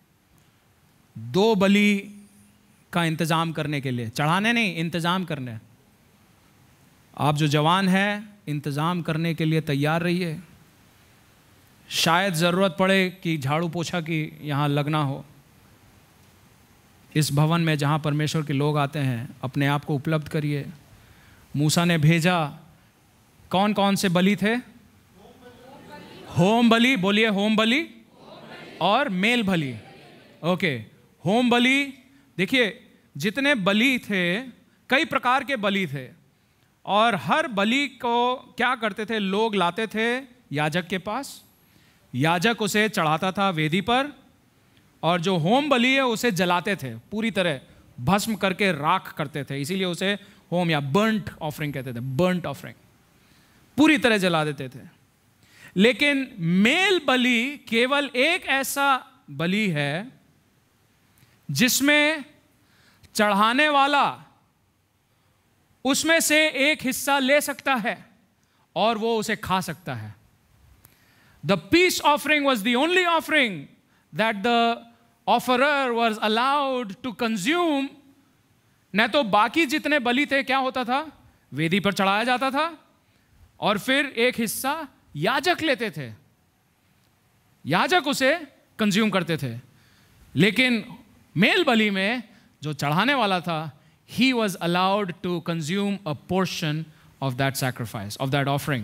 दो बलि का इंतज़ाम करने के लिए, चढ़ाने नहीं, इंतज़ाम करने। आप जो जवान हैं, इंतज़ाम करने के लिए तैयार रहिए। शायद ज़रूरत पड़े कि झाड़ू पोछा की यहाँ लगना हो। इस भवन में जहाँ परमेश्वर के लोग आते हैं, अपने आप को उपलब्ध करिए। मूसा ने भेजा, कौन कौन से बलि थे? होम बलि, बोलिए होम बलि और मेल बलि। ओके, होम बलि। देखिए, जितने बलि थे, कई प्रकार के बलि थे, और हर बलि को क्या करते थे? लोग लाते थे याजक के पास, याजक उसे चढ़ाता था वेदी पर, और जो होम बलि है उसे जलाते थे, पूरी तरह भस्म करके राख करते थे। इसीलिए उसे होम या बर्न्ट ऑफरिंग कहते थे। बर्न्ट ऑफरिंग पूरी तरह जला देते थे। लेकिन मेल बलि केवल एक ऐसा बलि है जिसमें चढ़ाने वाला उसमें से एक हिस्सा ले सकता है और वो उसे खा सकता है। The peace offering was the only offering that the offerer was allowed to consume. न तो बाकी जितने बलि थे क्या होता था? वेदी पर चढ़ाया जाता था और फिर एक हिस्सा याजक लेते थे, याजक उसे कंज्यूम करते थे। लेकिन मेल बलि में जो चढ़ाने वाला था, he was allowed to consume a portion of that sacrifice, of that offering.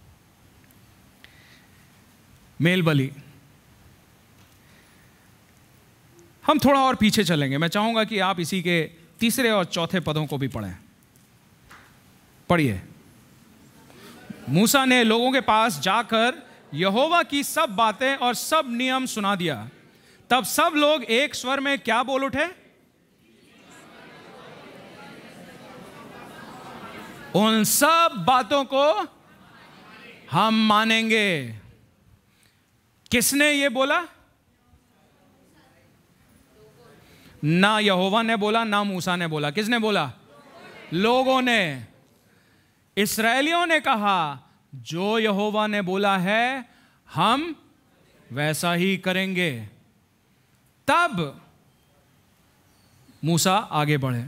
मेल बलि। हम थोड़ा और पीछे चलेंगे। मैं चाहूंगा कि आप इसी के तीसरे और चौथे पदों को भी पढ़ें। पढ़िए। मूसा ने लोगों के पास जाकर यहोवा की सब बातें और सब नियम सुना दिया। तब सब लोग एक स्वर में क्या बोल उठे? उन सब बातों को हम मानेंगे। किसने ये बोला? ना यहोवा ने बोला, ना मूसा ने बोला। किसने बोला? लोगों ने। इस्राएलियों ने कहा जो यहोवा ने बोला है हम वैसा ही करेंगे। तब मूसा आगे बढ़े।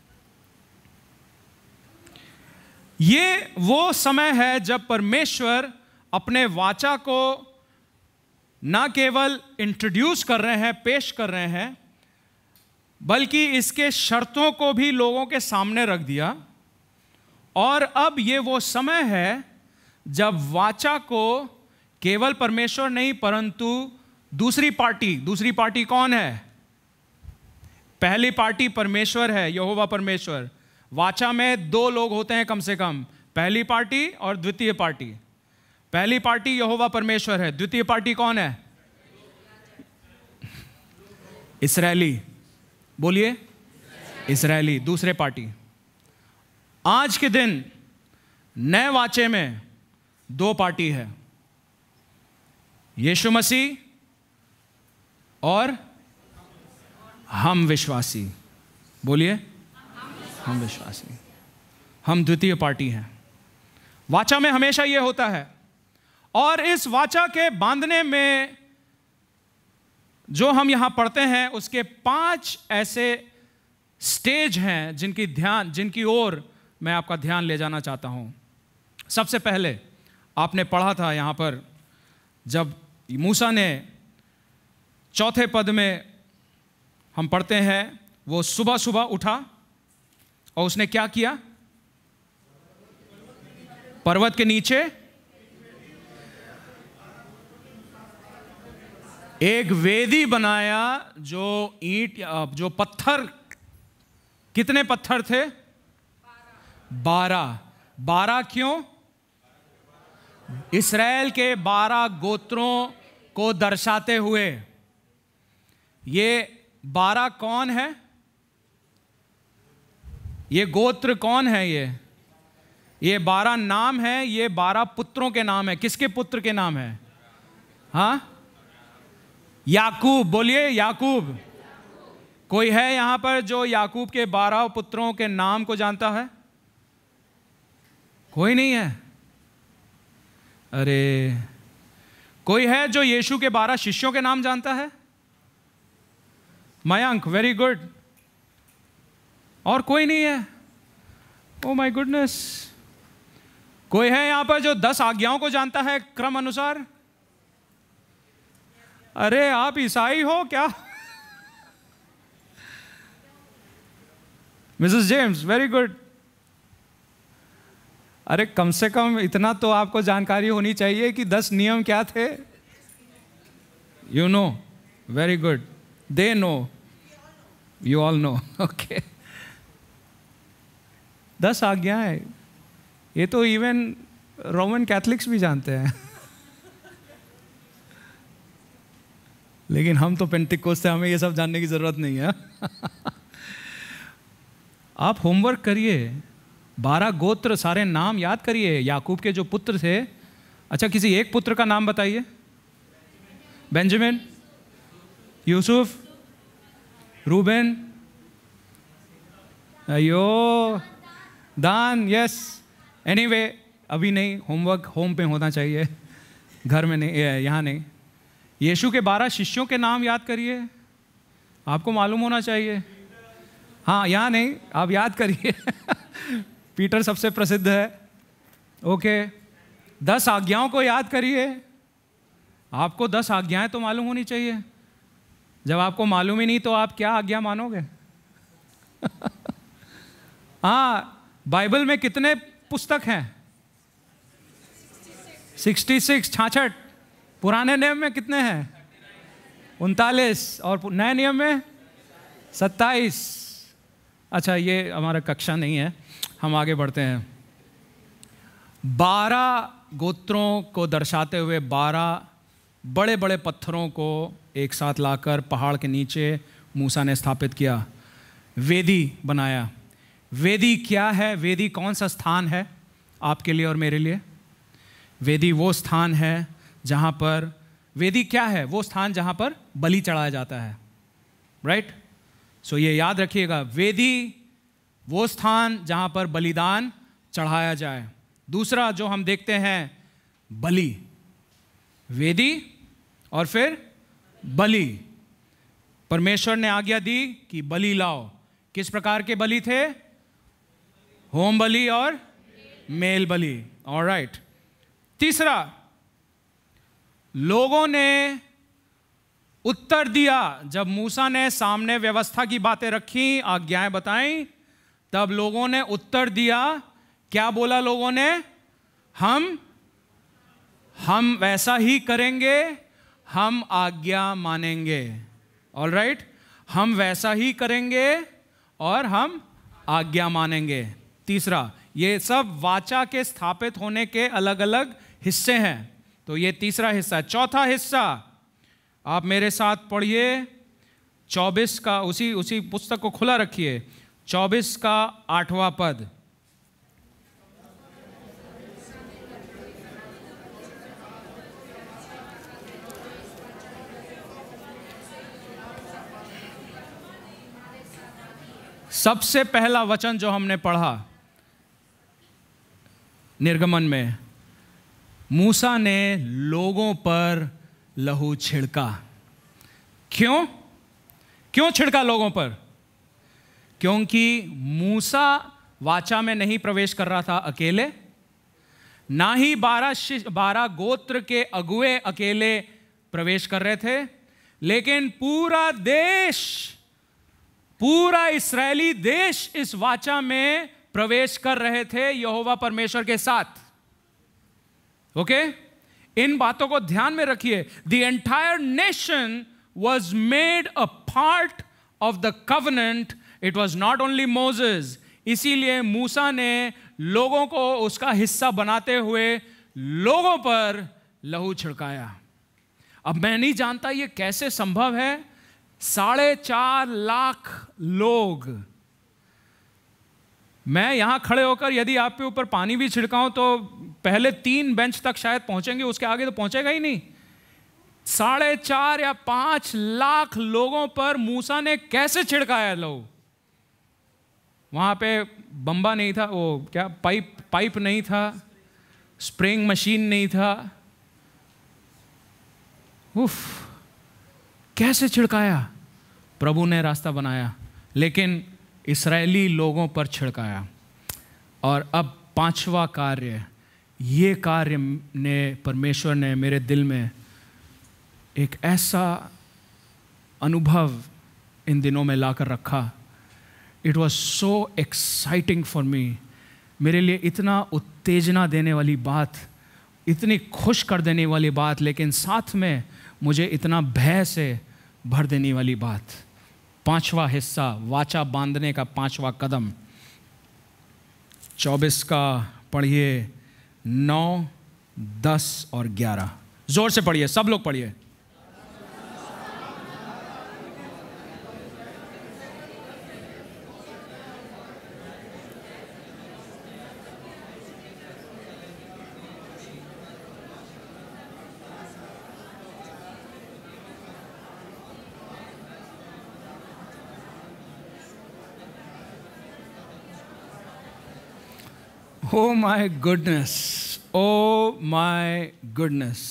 ये वो समय है जब परमेश्वर अपने वाचा को ना केवल इंट्रोड्यूस कर रहे हैं, पेश कर रहे हैं, बल्कि इसके शर्तों को भी लोगों के सामने रख दिया। और अब ये वो समय है जब वाचा को केवल परमेश्वर नहीं, परंतु दूसरी पार्टी, दूसरी पार्टी कौन है? पहली पार्टी परमेश्वर है, यहोवा परमेश्वर। वाचा में दो लोग होते हैं कम से कम, पहली पार्टी और द्वितीय पार्टी। पहली पार्टी यहोवा परमेश्वर है, द्वितीय पार्टी कौन है? इस्राएली। बोलिए, इस्राएली दूसरे पार्टी। आज के दिन नए वाचे में दो पार्टी है, यीशु मसीह और हम विश्वासी। बोलिए, हम विश्वासी। हम द्वितीय पार्टी हैं। वाचा में हमेशा यह होता है। और इस वाचा के बांधने में जो हम यहां पढ़ते हैं उसके पांच ऐसे स्टेज हैं जिनकी ध्यान जिनकी ओर मैं आपका ध्यान ले जाना चाहता हूं। सबसे पहले आपने पढ़ा था यहां पर, जब मूसा ने चौथे पद में हम पढ़ते हैं, वो सुबह सुबह उठा और उसने क्या किया? पर्वत के नीचे एक वेदी बनाया, जो ईंट, जो पत्थर, कितने पत्थर थे? बारह। बारह क्यों? इस्राएल के बारह गोत्रों को दर्शाते हुए। ये बारह कौन है? ये गोत्र कौन है? ये ये बारह नाम है, ये बारह पुत्रों के नाम है। किसके पुत्र के नाम है? हाँ, याकूब। बोलिए, याकूब। कोई है यहां पर जो याकूब के बारह पुत्रों के नाम को जानता है? कोई नहीं है। अरे, कोई है जो यीशु के बारह शिष्यों के नाम जानता है? Mayank, very good. और कोई नहीं है? Oh my goodness. कोई है यहां पर जो दस आज्ञाओं को जानता है क्रम अनुसार? अरे, आप ईसाई हो क्या? Mrs James, very good. अरे, कम से कम इतना तो आपको जानकारी होनी चाहिए कि दस नियम क्या थे। You know, very good. They know, you all know. Okay, दस आज्ञाएं, ये तो इवन रोमन कैथलिक्स भी जानते हैं। लेकिन हम तो पेंटिकोस्ट से, हमें ये सब जानने की जरूरत नहीं है। आप होमवर्क करिए, बारह गोत्र, सारे नाम याद करिए याकूब के जो पुत्र थे। अच्छा, किसी एक पुत्र का नाम बताइए। बेंजामिन, यूसुफ, रूबेन, अयो, दान। यस, एनीवे, अभी नहीं, होमवर्क होम पे होना चाहिए, घर में नहीं, यहाँ नहीं। यीशु के बारह शिष्यों के नाम याद करिए, आपको मालूम होना चाहिए। हाँ, यहाँ नहीं, आप याद करिए। पीटर सबसे प्रसिद्ध है। ओके, दस आज्ञाओं को याद करिए। आपको दस आज्ञाएं तो मालूम होनी चाहिए। जब आपको मालूम ही नहीं तो आप क्या आज्ञा मानोगे? हाँ, बाइबल में कितने पुस्तक हैं? सिक्सटी सिक्स, छाछठ। पुराने नियम में कितने हैं? उनतालीस। और नए नियम में सत्ताईस। अच्छा, ये हमारा कक्षा नहीं है, हम आगे बढ़ते हैं। बारह गोत्रों को दर्शाते हुए बारह बड़े बड़े पत्थरों को एक साथ लाकर पहाड़ के नीचे मूसा ने स्थापित किया, वेदी बनाया। वेदी क्या है? वेदी कौन सा स्थान है आपके लिए और मेरे लिए? वेदी वो स्थान है जहाँ पर, वेदी क्या है? वो स्थान जहाँ पर बलि चढ़ाया जाता है, राइट? सो ये याद रखिएगा, वेदी वो स्थान जहां पर बलिदान चढ़ाया जाए। दूसरा जो हम देखते हैं, बलि, वेदी और फिर बलि। परमेश्वर ने आज्ञा दी कि बलि लाओ। किस प्रकार के बलि थे? होम बलि और मेल बलि। ऑलराइट। तीसरा, लोगों ने उत्तर दिया। जब मूसा ने सामने व्यवस्था की बातें रखी, आज्ञाएं बताई, तब लोगों ने उत्तर दिया। क्या बोला लोगों ने? हम हम वैसा ही करेंगे, हम आज्ञा मानेंगे। ऑलराइट, हम वैसा ही करेंगे और हम आज्ञा मानेंगे। तीसरा, ये सब वाचा के स्थापित होने के अलग अलग हिस्से हैं। तो ये तीसरा हिस्सा। चौथा हिस्सा आप मेरे साथ पढ़िए, चौबीस का, उसी उसी पुस्तक को खुला रखिए, चौबीस का आठवां पद। सबसे पहला वचन जो हमने पढ़ा निर्गमन में, मूसा ने लोगों पर लहू छिड़का। क्यों? क्यों छिड़का लोगों पर? क्योंकि मूसा वाचा में नहीं प्रवेश कर रहा था अकेले, ना ही बारह बारह गोत्र के अगुए अकेले प्रवेश कर रहे थे, लेकिन पूरा देश, पूरा इस्राएली देश इस वाचा में प्रवेश कर रहे थे यहोवा परमेश्वर के साथ। ओके, इन बातों को ध्यान में रखिए। The entire nation was made a part of the covenant, it was not only Moses. इसीलिए मूसा ने लोगों को उसका हिस्सा बनाते हुए लोगों पर लहू छिड़काया। अब मैं नहीं जानता ये कैसे संभव है। साढ़े चार लाख लोग, मैं यहां खड़े होकर यदि आप पे ऊपर पानी भी छिड़काऊं तो पहले तीन बेंच तक शायद पहुंचेंगे, उसके आगे तो पहुंचेगा ही नहीं। साढ़े चार या पांच लाख लोगों पर मूसा ने कैसे छिड़काया लहू? वहां पे बम्बा नहीं था, वो क्या पाइप पाइप नहीं था, स्प्रेइंग मशीन नहीं था। उफ, कैसे छिड़काया? प्रभु ने रास्ता बनाया, लेकिन इस्राएली लोगों पर छिड़काया। और अब पांचवा कार्य, ये कार्य ने परमेश्वर ने मेरे दिल में एक ऐसा अनुभव इन दिनों में लाकर रखा। It was so exciting for me. मेरे लिए इतना उत्तेजना देने वाली बात, इतनी खुश कर देने वाली बात, लेकिन साथ में मुझे इतना भय से भर देने वाली बात। पांचवा हिस्सा, वाचा बांधने का पांचवा कदम। चौबीस का पढ़िए, नौ, दस और ग्यारह। जोर से पढ़िए, सब लोग पढ़िए। Oh my goodness, oh my goodness,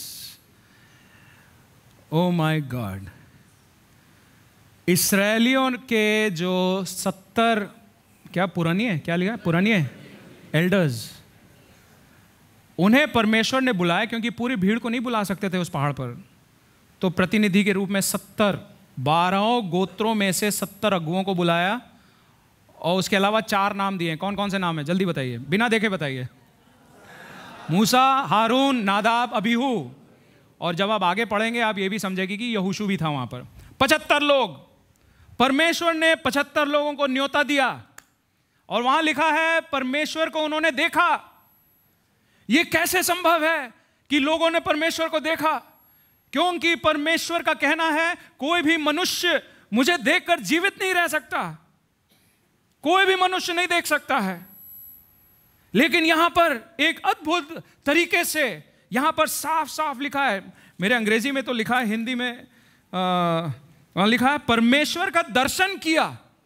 oh my God। इस्राएलियों के जो सत्तर, क्या पुरानी है, क्या लिखा है, पुरानी है, एल्डर्स, उन्हें परमेश्वर ने बुलाया, क्योंकि पूरी भीड़ को नहीं बुला सकते थे उस पहाड़ पर। तो प्रतिनिधि के रूप में सत्तर, बारह गोत्रों में से सत्तर अगुओं को बुलाया, और उसके अलावा चार नाम दिए। कौन कौन से नाम है? जल्दी बताइए, बिना देखे बताइए। मूसा, हारून, नादाब, अबीहू। और जब आप आगे पढ़ेंगे आप ये भी समझेंगे कि यहोशू भी था वहां पर। पचहत्तर लोग, परमेश्वर ने पचहत्तर लोगों को न्योता दिया, और वहां लिखा है परमेश्वर को उन्होंने देखा। यह कैसे संभव है कि लोगों ने परमेश्वर को देखा? क्योंकि परमेश्वर का कहना है कोई भी मनुष्य मुझे देखकर जीवित नहीं रह सकता, कोई भी मनुष्य नहीं देख सकता है। लेकिन यहां पर एक अद्भुत तरीके से यहां पर साफ साफ लिखा है। मेरे अंग्रेजी में तो लिखा है, हिंदी में आ, वहां लिखा है परमेश्वर का दर्शन किया।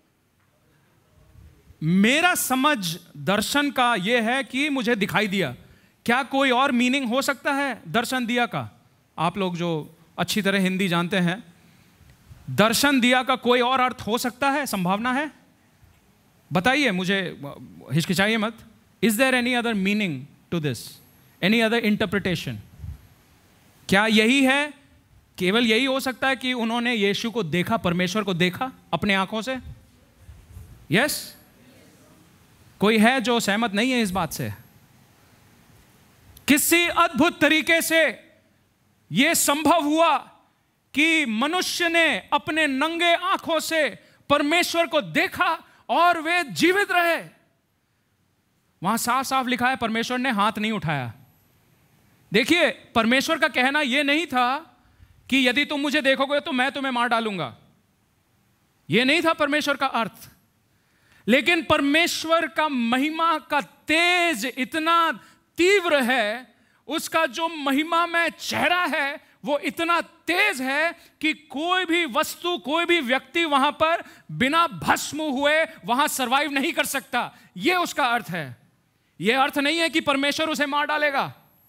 मेरा समझ दर्शन का यह है कि मुझे दिखाई दिया। क्या कोई और मीनिंग हो सकता है दर्शन दिया का? आप लोग जो अच्छी तरह हिंदी जानते हैं, दर्शन दिया का कोई और अर्थ हो सकता है? संभावना है? बताइए, मुझे हिचकिचाइए मत। Is there any other meaning to this, any other interpretation? क्या यही है, केवल यही हो सकता है कि उन्होंने यीशु को देखा, परमेश्वर को देखा अपने आंखों से? Yes yes? कोई है जो सहमत नहीं है इस बात से? किसी अद्भुत तरीके से यह संभव हुआ कि मनुष्य ने अपने नंगे आंखों से परमेश्वर को देखा और वे जीवित रहे। वहां साफ साफ लिखा है परमेश्वर ने हाथ नहीं उठाया। देखिए, परमेश्वर का कहना यह नहीं था कि यदि तुम मुझे देखोगे तो मैं तुम्हें मार डालूंगा। यह नहीं था परमेश्वर का अर्थ। लेकिन परमेश्वर का महिमा का तेज इतना तीव्र है, उसका जो महिमा में चेहरा है वो इतना तेज है कि कोई भी वस्तु, कोई भी व्यक्ति वहां पर बिना भस्म हुए वहां सरवाइव नहीं कर सकता। यह उसका अर्थ है। यह अर्थ नहीं है कि परमेश्वर उसे मार डालेगा।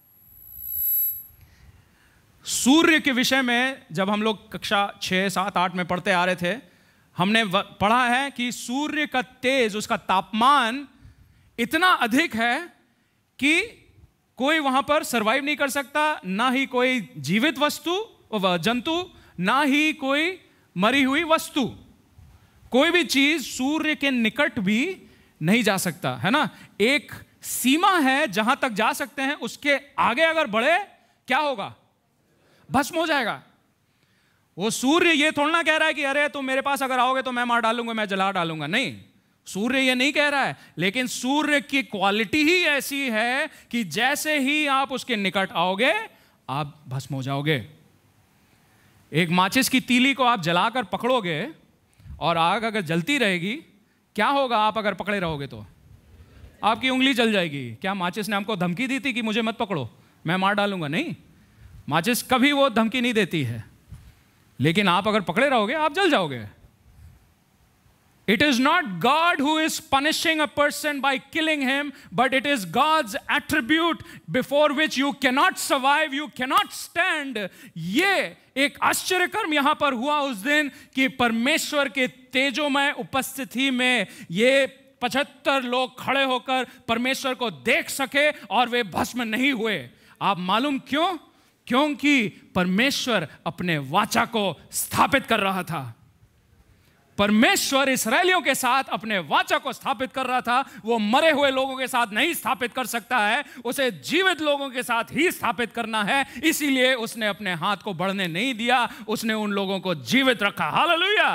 सूर्य के विषय में जब हम लोग कक्षा छह सात आठ में पढ़ते आ रहे थे, हमने पढ़ा है कि सूर्य का तेज, उसका तापमान इतना अधिक है कि कोई वहां पर सरवाइव नहीं कर सकता, ना ही कोई जीवित वस्तु जंतु, ना ही कोई मरी हुई वस्तु। कोई भी चीज सूर्य के निकट भी नहीं जा सकता, है ना। एक सीमा है जहां तक जा सकते हैं, उसके आगे अगर बढ़े क्या होगा? भस्म हो जाएगा। वो सूर्य ये थोड़ा ना कह रहा है कि अरे तुम मेरे पास अगर आओगे तो मैं मार डालूंगा, मैं जला डालूंगा। नहीं, सूर्य ये नहीं कह रहा है। लेकिन सूर्य की क्वालिटी ही ऐसी है कि जैसे ही आप उसके निकट आओगे आप भस्म हो जाओगे। एक माचिस की तीली को आप जलाकर पकड़ोगे और आग अगर जलती रहेगी, क्या होगा? आप अगर पकड़े रहोगे तो आपकी उंगली जल जाएगी। क्या माचिस ने हमको धमकी दी थी कि मुझे मत पकड़ो, मैं मार डालूंगा? नहीं, माचिस कभी वो धमकी नहीं देती है। लेकिन आप अगर पकड़े रहोगे आप जल जाओगे। It is not God who is punishing a person by killing him, but it is God's attribute before which you cannot survive, you cannot stand. ये एक आश्चर्य कर्म यहां पर हुआ उस दिन कि परमेश्वर के तेजोमय उपस्थिति में ये पचहत्तर लोग खड़े होकर परमेश्वर को देख सके और वे भस्म नहीं हुए। आप मालूम क्यों? क्योंकि परमेश्वर अपने वाचा को स्थापित कर रहा था। परमेश्वर इस्राएलियों के साथ अपने वाचा को स्थापित कर रहा था। वो मरे हुए लोगों के साथ नहीं स्थापित कर सकता है, उसे जीवित लोगों के साथ ही स्थापित करना है। इसीलिए उसने अपने हाथ को बढ़ने नहीं दिया, उसने उन लोगों को जीवित रखा। Hallelujah.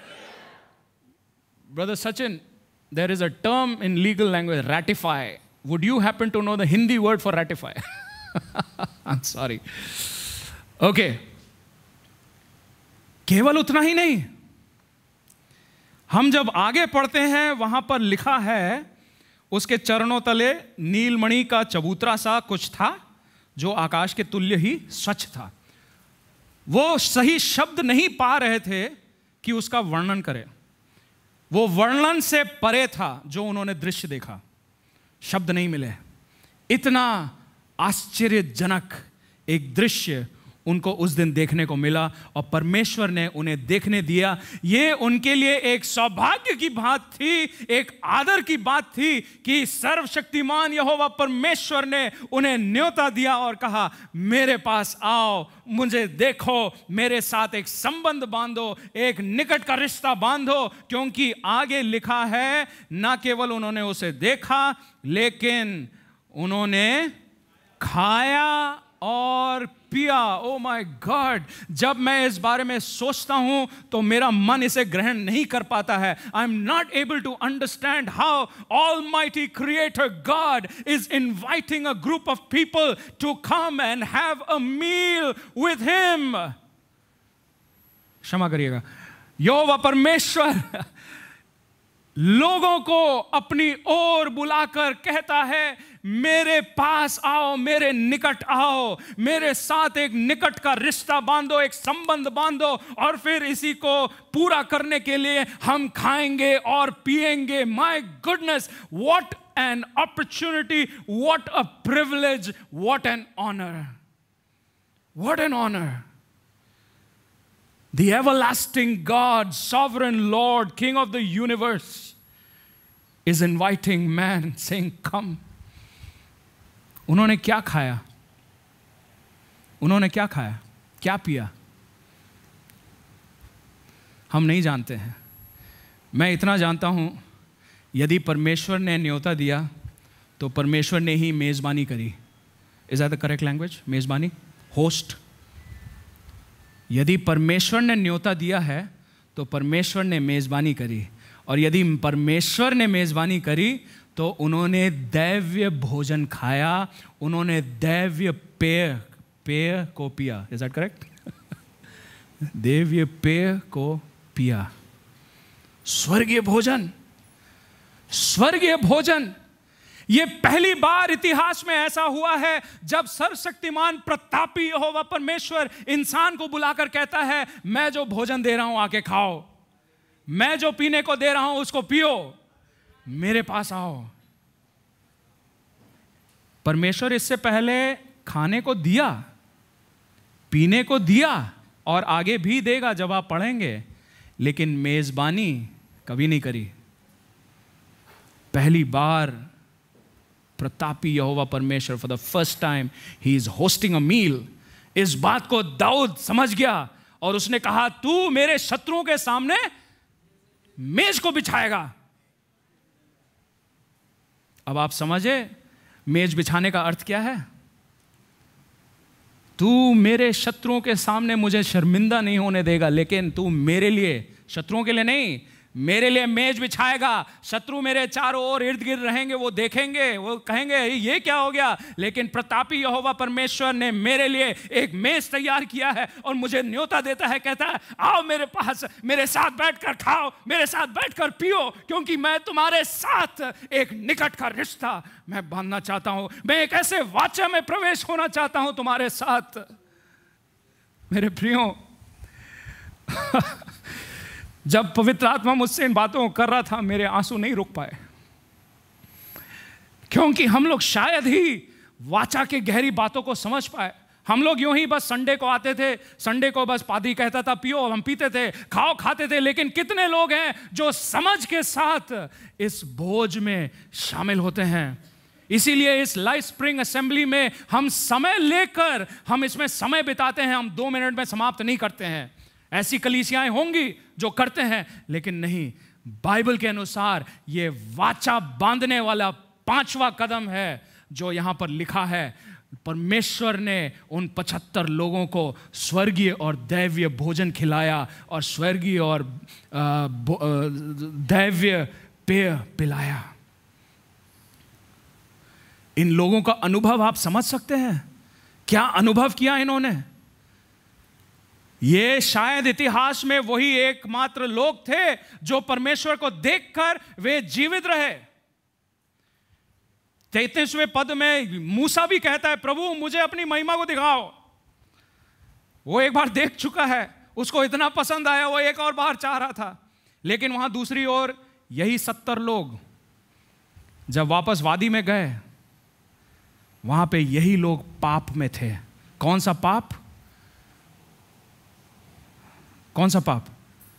Brother Sachin, there is a term in legal language, ratify. Would you happen to know the Hindi word for ratify? I am sorry. Okay, केवल उतना ही नहीं, हम जब आगे पढ़ते हैं वहां पर लिखा है उसके चरणों तले नीलमणि का चबूतरा सा कुछ था जो आकाश के तुल्य ही स्वच्छ था। वो सही शब्द नहीं पा रहे थे कि उसका वर्णन करें। वो वर्णन से परे था जो उन्होंने दृश्य देखा। शब्द नहीं मिले। इतना आश्चर्यजनक एक दृश्य उनको उस दिन देखने को मिला और परमेश्वर ने उन्हें देखने दिया। ये उनके लिए एक सौभाग्य की बात थी, एक आदर की बात थी कि सर्वशक्तिमान यहोवा परमेश्वर ने उन्हें न्योता दिया और कहा, मेरे पास आओ, मुझे देखो, मेरे साथ एक संबंध बांधो, एक निकट का रिश्ता बांधो। क्योंकि आगे लिखा है, ना केवल उन्होंने उसे देखा लेकिन उन्होंने खाया और पिया। ओ माय गॉड, जब मैं इस बारे में सोचता हूं तो मेरा मन इसे ग्रहण नहीं कर पाता है। I am not able to understand how almighty creator God is inviting a group of people to come and have a meal with him. क्षमा करिएगा, यहोवा परमेश्वर लोगों को अपनी ओर बुलाकर कहता है, मेरे पास आओ, मेरे निकट आओ, मेरे साथ एक निकट का रिश्ता बांधो, एक संबंध बांधो, और फिर इसी को पूरा करने के लिए हम खाएंगे और पिएंगे। My goodness, what an opportunity, what a privilege, what an honour, what an honour. The everlasting God, sovereign Lord, King of the universe is inviting man, saying, come. उन्होंने क्या खाया? उन्होंने क्या खाया? क्या पिया? हम नहीं जानते हैं। मैं इतना जानता हूं, यदि परमेश्वर ने न्योता दिया तो परमेश्वर ने ही मेजबानी करी। Is that the correct language? मेजबानी, होस्ट। यदि परमेश्वर ने न्योता दिया है तो परमेश्वर ने मेजबानी करी, और यदि परमेश्वर ने मेजबानी करी तो उन्होंने दैव्य भोजन खाया, उन्होंने दैव्य पेय पेय को पिया। Is that correct? दैव्य पेय को पिया। स्वर्गीय भोजन, स्वर्गीय भोजन। ये पहली बार इतिहास में ऐसा हुआ है जब सर्वशक्तिमान प्रतापी यहोवा परमेश्वर इंसान को बुलाकर कहता है, मैं जो भोजन दे रहा हूं आके खाओ, मैं जो पीने को दे रहा हूं उसको पियो, मेरे पास आओ। परमेश्वर इससे पहले खाने को दिया, पीने को दिया, और आगे भी देगा जब आप पढ़ेंगे, लेकिन मेजबानी कभी नहीं करी। पहली बार प्रतापी यहोवा परमेश्वर, for the first time he is hosting a meal. इस बात को दाऊद समझ गया और उसने कहा, तू मेरे शत्रुओं के सामने मेज को बिछाएगा। अब आप समझे मेज बिछाने का अर्थ क्या है? तू मेरे शत्रुओं के सामने मुझे शर्मिंदा नहीं होने देगा, लेकिन तू मेरे लिए, शत्रुओं के लिए नहीं, मेरे लिए मेज बिछाएगा। शत्रु मेरे चारों ओर इर्द गिर्द रहेंगे, वो देखेंगे, वो कहेंगे ये क्या हो गया, लेकिन प्रतापी यहोवा परमेश्वर ने मेरे लिए एक मेज तैयार किया है और मुझे न्योता देता है, कहता है आओ मेरे पास, मेरे साथ बैठकर खाओ, मेरे साथ बैठकर पियो, क्योंकि मैं तुम्हारे साथ एक निकट का रिश्ता मैं बांधना चाहता हूं। मैं एक ऐसे वाचा में प्रवेश होना चाहता हूं तुम्हारे साथ। मेरे प्रियो, जब पवित्र आत्मा मुझसे इन बातों को कर रहा था, मेरे आंसू नहीं रुक पाए, क्योंकि हम लोग शायद ही वाचा के गहरी बातों को समझ पाए। हम लोग यूं ही बस संडे को आते थे, संडे को बस पादी कहता था पियो, हम पीते थे, खाओ खाते थे, लेकिन कितने लोग हैं जो समझ के साथ इस भोज में शामिल होते हैं। इसीलिए इस लाइफ स्प्रिंग असेंबली में हम समय लेकर हम इसमें समय बिताते हैं। हम दो मिनट में समाप्त नहीं करते हैं। ऐसी कलीसियाएं होंगी जो करते हैं, लेकिन नहीं, बाइबल के अनुसार ये वाचा बांधने वाला पांचवा कदम है जो यहां पर लिखा है। परमेश्वर ने उन पचहत्तर लोगों को स्वर्गीय और दैवीय भोजन खिलाया और स्वर्गीय और दैवीय पेय पिलाया। इन लोगों का अनुभव आप समझ सकते हैं? क्या अनुभव किया इन्होंने? ये शायद इतिहास में वही एकमात्र लोग थे जो परमेश्वर को देखकर वे जीवित रहे। तैंतीसवें पद में मूसा भी कहता है, प्रभु मुझे अपनी महिमा को दिखाओ। वो एक बार देख चुका है, उसको इतना पसंद आया, वो एक और बार चाह रहा था। लेकिन वहां दूसरी ओर यही सत्तर लोग जब वापस वादी में गए, वहां पे यही लोग पाप में थे। कौन सा पाप? कौन सा पाप?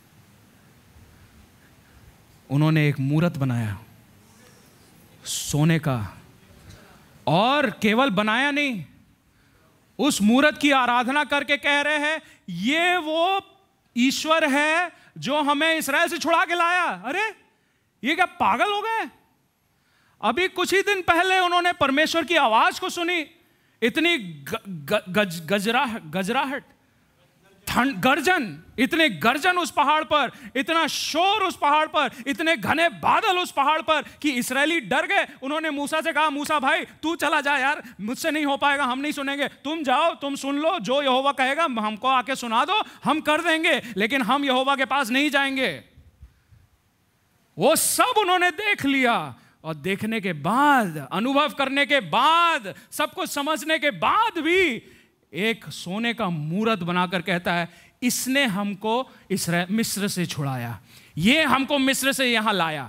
उन्होंने एक मूरत बनाया सोने का, और केवल बनाया नहीं, उस मूरत की आराधना करके कह रहे हैं ये वो ईश्वर है जो हमें इस्राएल से छुड़ा के लाया। अरे ये क्या पागल हो गए? अभी कुछ ही दिन पहले उन्होंने परमेश्वर की आवाज को सुनी, इतनी ग, ग, गज, गजराहट गजराहट ठंड, गर्जन, इतने गर्जन उस पहाड़ पर, इतना शोर उस पहाड़ पर, इतने घने बादल उस पहाड़ पर कि इस्राएली डर गए। उन्होंने मूसा से कहा, मूसा भाई तू चला जा यार, मुझसे नहीं हो पाएगा, हम नहीं सुनेंगे, तुम जाओ, तुम सुन लो, जो यहोवा कहेगा हमको आके सुना दो, हम कर देंगे, लेकिन हम यहोवा के पास नहीं जाएंगे। वो सब उन्होंने देख लिया, और देखने के बाद, अनुभव करने के बाद, सब कुछ समझने के बाद भी एक सोने का मूरत बनाकर कहता है, इसने हमको इसराइल मिस्र से छुड़ाया, ये हमको मिस्र से यहां लाया।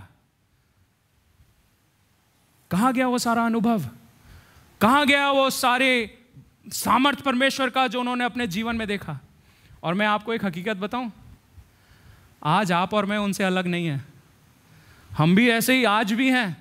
कहां गया वो सारा अनुभव? कहां गया वो सारे सामर्थ परमेश्वर का जो उन्होंने अपने जीवन में देखा? और मैं आपको एक हकीकत बताऊं, आज आप और मैं उनसे अलग नहीं हैं। हम भी ऐसे ही आज भी हैं।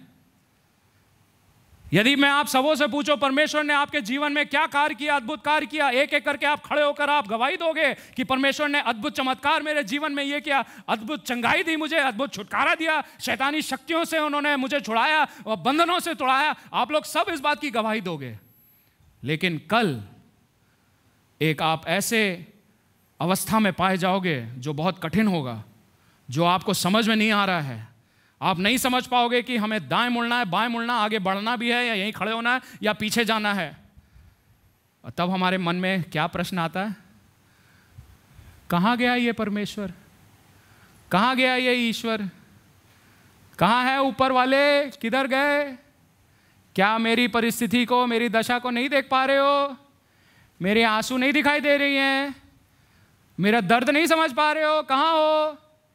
यदि मैं आप सबों से पूछो परमेश्वर ने आपके जीवन में क्या कार्य किया, अद्भुत कार्य किया, एक एक करके आप खड़े होकर आप गवाही दोगे कि परमेश्वर ने अद्भुत चमत्कार मेरे जीवन में ये किया, अद्भुत चंगाई दी मुझे, अद्भुत छुटकारा दिया, शैतानी शक्तियों से उन्होंने मुझे छुड़ाया और बंधनों से छुड़ाया। आप लोग सब इस बात की गवाही दोगे। लेकिन कल एक आप ऐसे अवस्था में पाए जाओगे जो बहुत कठिन होगा, जो आपको समझ में नहीं आ रहा है। आप नहीं समझ पाओगे कि हमें दाएं मुड़ना है, बाएं मुड़ना, आगे बढ़ना भी है या यहीं खड़े होना है या पीछे जाना है। और तब हमारे मन में क्या प्रश्न आता है? कहाँ गया ये परमेश्वर? कहाँ गया ये ईश्वर? कहाँ है ऊपर वाले? किधर गए? क्या मेरी परिस्थिति को, मेरी दशा को नहीं देख पा रहे हो? मेरे आंसू नहीं दिखाई दे रही हैं? मेरा दर्द नहीं समझ पा रहे हो? कहाँ हो?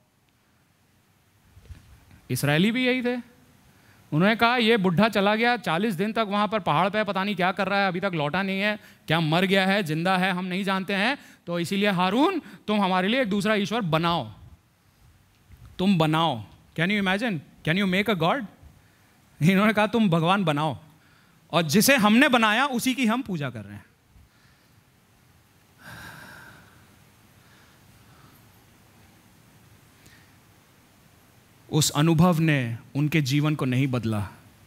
इस्राएली भी यही थे। उन्होंने कहा ये बुढ़ा चला गया, चालीस दिन तक वहाँ पर पहाड़ पे पता नहीं क्या कर रहा है, अभी तक लौटा नहीं है, क्या मर गया है, जिंदा है, हम नहीं जानते हैं। तो इसीलिए हारून तुम हमारे लिए एक दूसरा ईश्वर बनाओ, तुम बनाओ। Can you imagine? Can you make a god? इन्होंने कहा तुम भगवान बनाओ, और जिसे हमने बनाया उसी की हम पूजा कर रहे हैं। उस अनुभव ने उनके जीवन को नहीं बदला।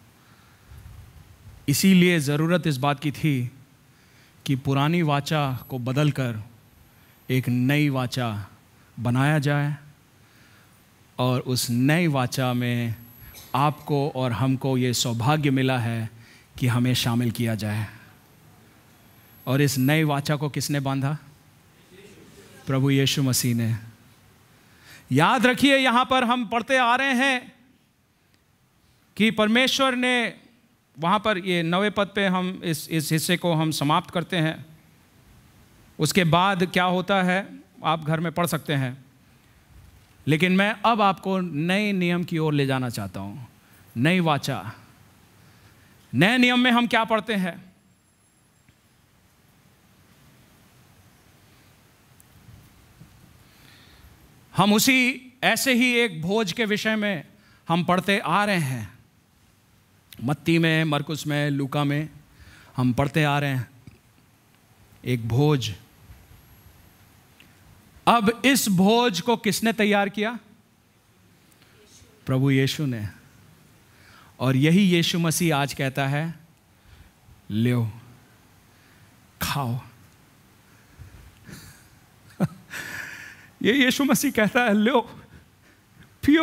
इसीलिए ज़रूरत इस बात की थी कि पुरानी वाचा को बदलकर एक नई वाचा बनाया जाए, और उस नई वाचा में आपको और हमको ये सौभाग्य मिला है कि हमें शामिल किया जाए। और इस नई वाचा को किसने बांधा? प्रभु यीशु मसीह ने। याद रखिए, यहाँ पर हम पढ़ते आ रहे हैं कि परमेश्वर ने, वहाँ पर ये नवे पद पे हम इस इस हिस्से को हम समाप्त करते हैं। उसके बाद क्या होता है आप घर में पढ़ सकते हैं, लेकिन मैं अब आपको नए नियम की ओर ले जाना चाहता हूँ। नई वाचा, नए नियम में हम क्या पढ़ते हैं? हम उसी ऐसे ही एक भोज के विषय में हम पढ़ते आ रहे हैं। मत्ती में, मरकुस में, लूका में हम पढ़ते आ रहे हैं एक भोज। अब इस भोज को किसने तैयार किया? प्रभु यीशु ने। और यही यीशु मसीह आज कहता है, लो खाओ। ये यीशु मसीह कहता है, लो पियो,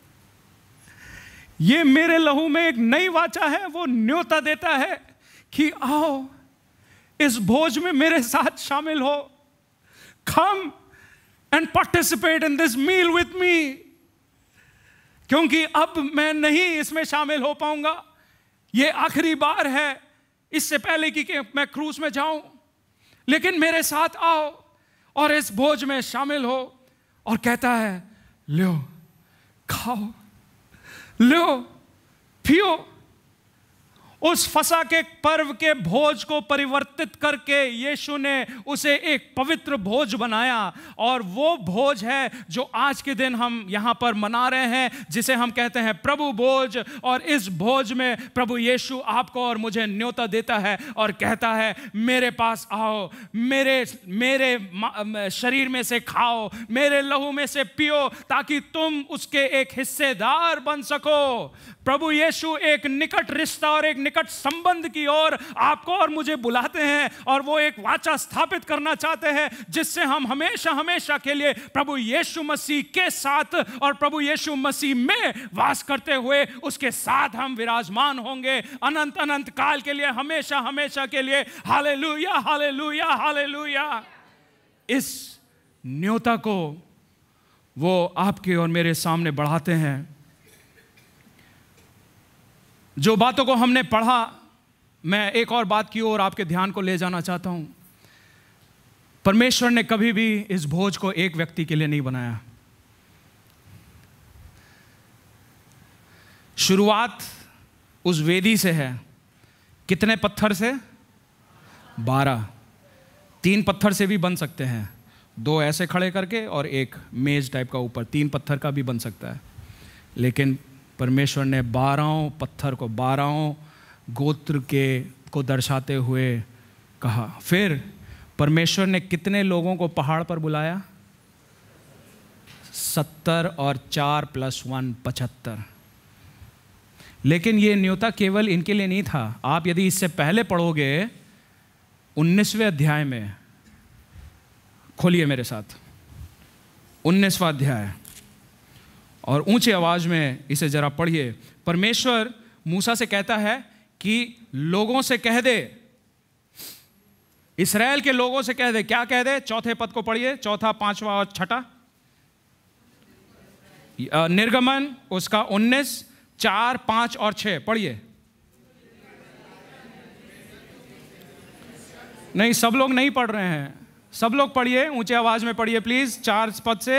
ये मेरे लहू में एक नई वाचा है। वो न्योता देता है कि आओ इस भोज में मेरे साथ शामिल हो। Come and participate in this meal with me. क्योंकि अब मैं नहीं इसमें शामिल हो पाऊंगा, ये आखिरी बार है, इससे पहले कि, कि मैं क्रूस में जाऊं। लेकिन मेरे साथ आओ और इस भोज में शामिल हो। और कहता है, लो खाओ, लो पियो। उस फसह के पर्व के भोज को परिवर्तित करके यीशु ने उसे एक पवित्र भोज बनाया। और वो भोज है जो आज के दिन हम यहाँ पर मना रहे हैं, जिसे हम कहते हैं प्रभु भोज। और इस भोज में प्रभु यीशु आपको और मुझे न्योता देता है और कहता है, मेरे पास आओ, मेरे मेरे शरीर में से खाओ, मेरे लहू में से पियो, ताकि तुम उसके एक हिस्सेदार बन सको। प्रभु यीशु एक निकट रिश्ता और एक निकट संबंध की ओर आपको और मुझे बुलाते हैं, और वो एक वाचा स्थापित करना चाहते हैं जिससे हम हमेशा हमेशा के लिए प्रभु यीशु मसीह के साथ और प्रभु यीशु मसीह में वास करते हुए उसके साथ हम विराजमान होंगे अनंत अनंत काल के लिए, हमेशा हमेशा के लिए। Hallelujah, hallelujah, hallelujah. इस न्योता को वो आपके और मेरे सामने बढ़ाते हैं। जो बातों को हमने पढ़ा, मैं एक और बात की ओर आपके ध्यान को ले जाना चाहता हूं। परमेश्वर ने कभी भी इस भोज को एक व्यक्ति के लिए नहीं बनाया। शुरुआत उस वेदी से है। कितने पत्थर से? बारह। तीन पत्थर से भी बन सकते हैं, दो ऐसे खड़े करके और एक मेज टाइप का ऊपर, तीन पत्थर का भी बन सकता है। लेकिन परमेश्वर ने बारहों पत्थर को, बारहों गोत्र के को दर्शाते हुए कहा। फिर परमेश्वर ने कितने लोगों को पहाड़ पर बुलाया? सत्तर और चार प्लस वन पचहत्तर। लेकिन ये न्योता केवल इनके लिए नहीं था। आप यदि इससे पहले पढ़ोगे उन्नीसवें अध्याय में, खोलिए मेरे साथ उन्नीसवां अध्याय और ऊंचे आवाज में इसे जरा पढ़िए। परमेश्वर मूसा से कहता है कि लोगों से कह दे, इस्राएल के लोगों से कह दे। क्या कह दे? चौथे पद को पढ़िए, चौथा, पांचवा और छठा। निर्गमन उसका उन्नीस, चार, पांच और छह पढ़िए। नहीं, सब लोग नहीं पढ़ रहे हैं, सब लोग पढ़िए, ऊंचे आवाज में पढ़िए प्लीज, चार पद से।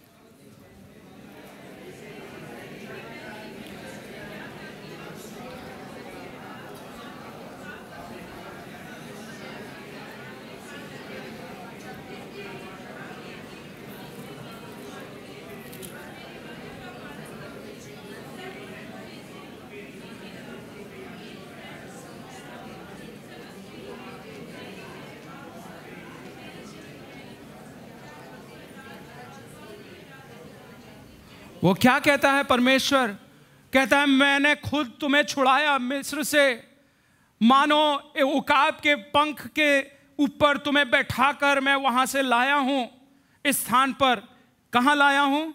वो क्या कहता है? परमेश्वर कहता है मैंने खुद तुम्हें छुड़ाया मिस्र से, मानो उकाब के पंख के ऊपर तुम्हें बैठाकर मैं वहां से लाया हूं इस स्थान पर। कहां लाया हूं?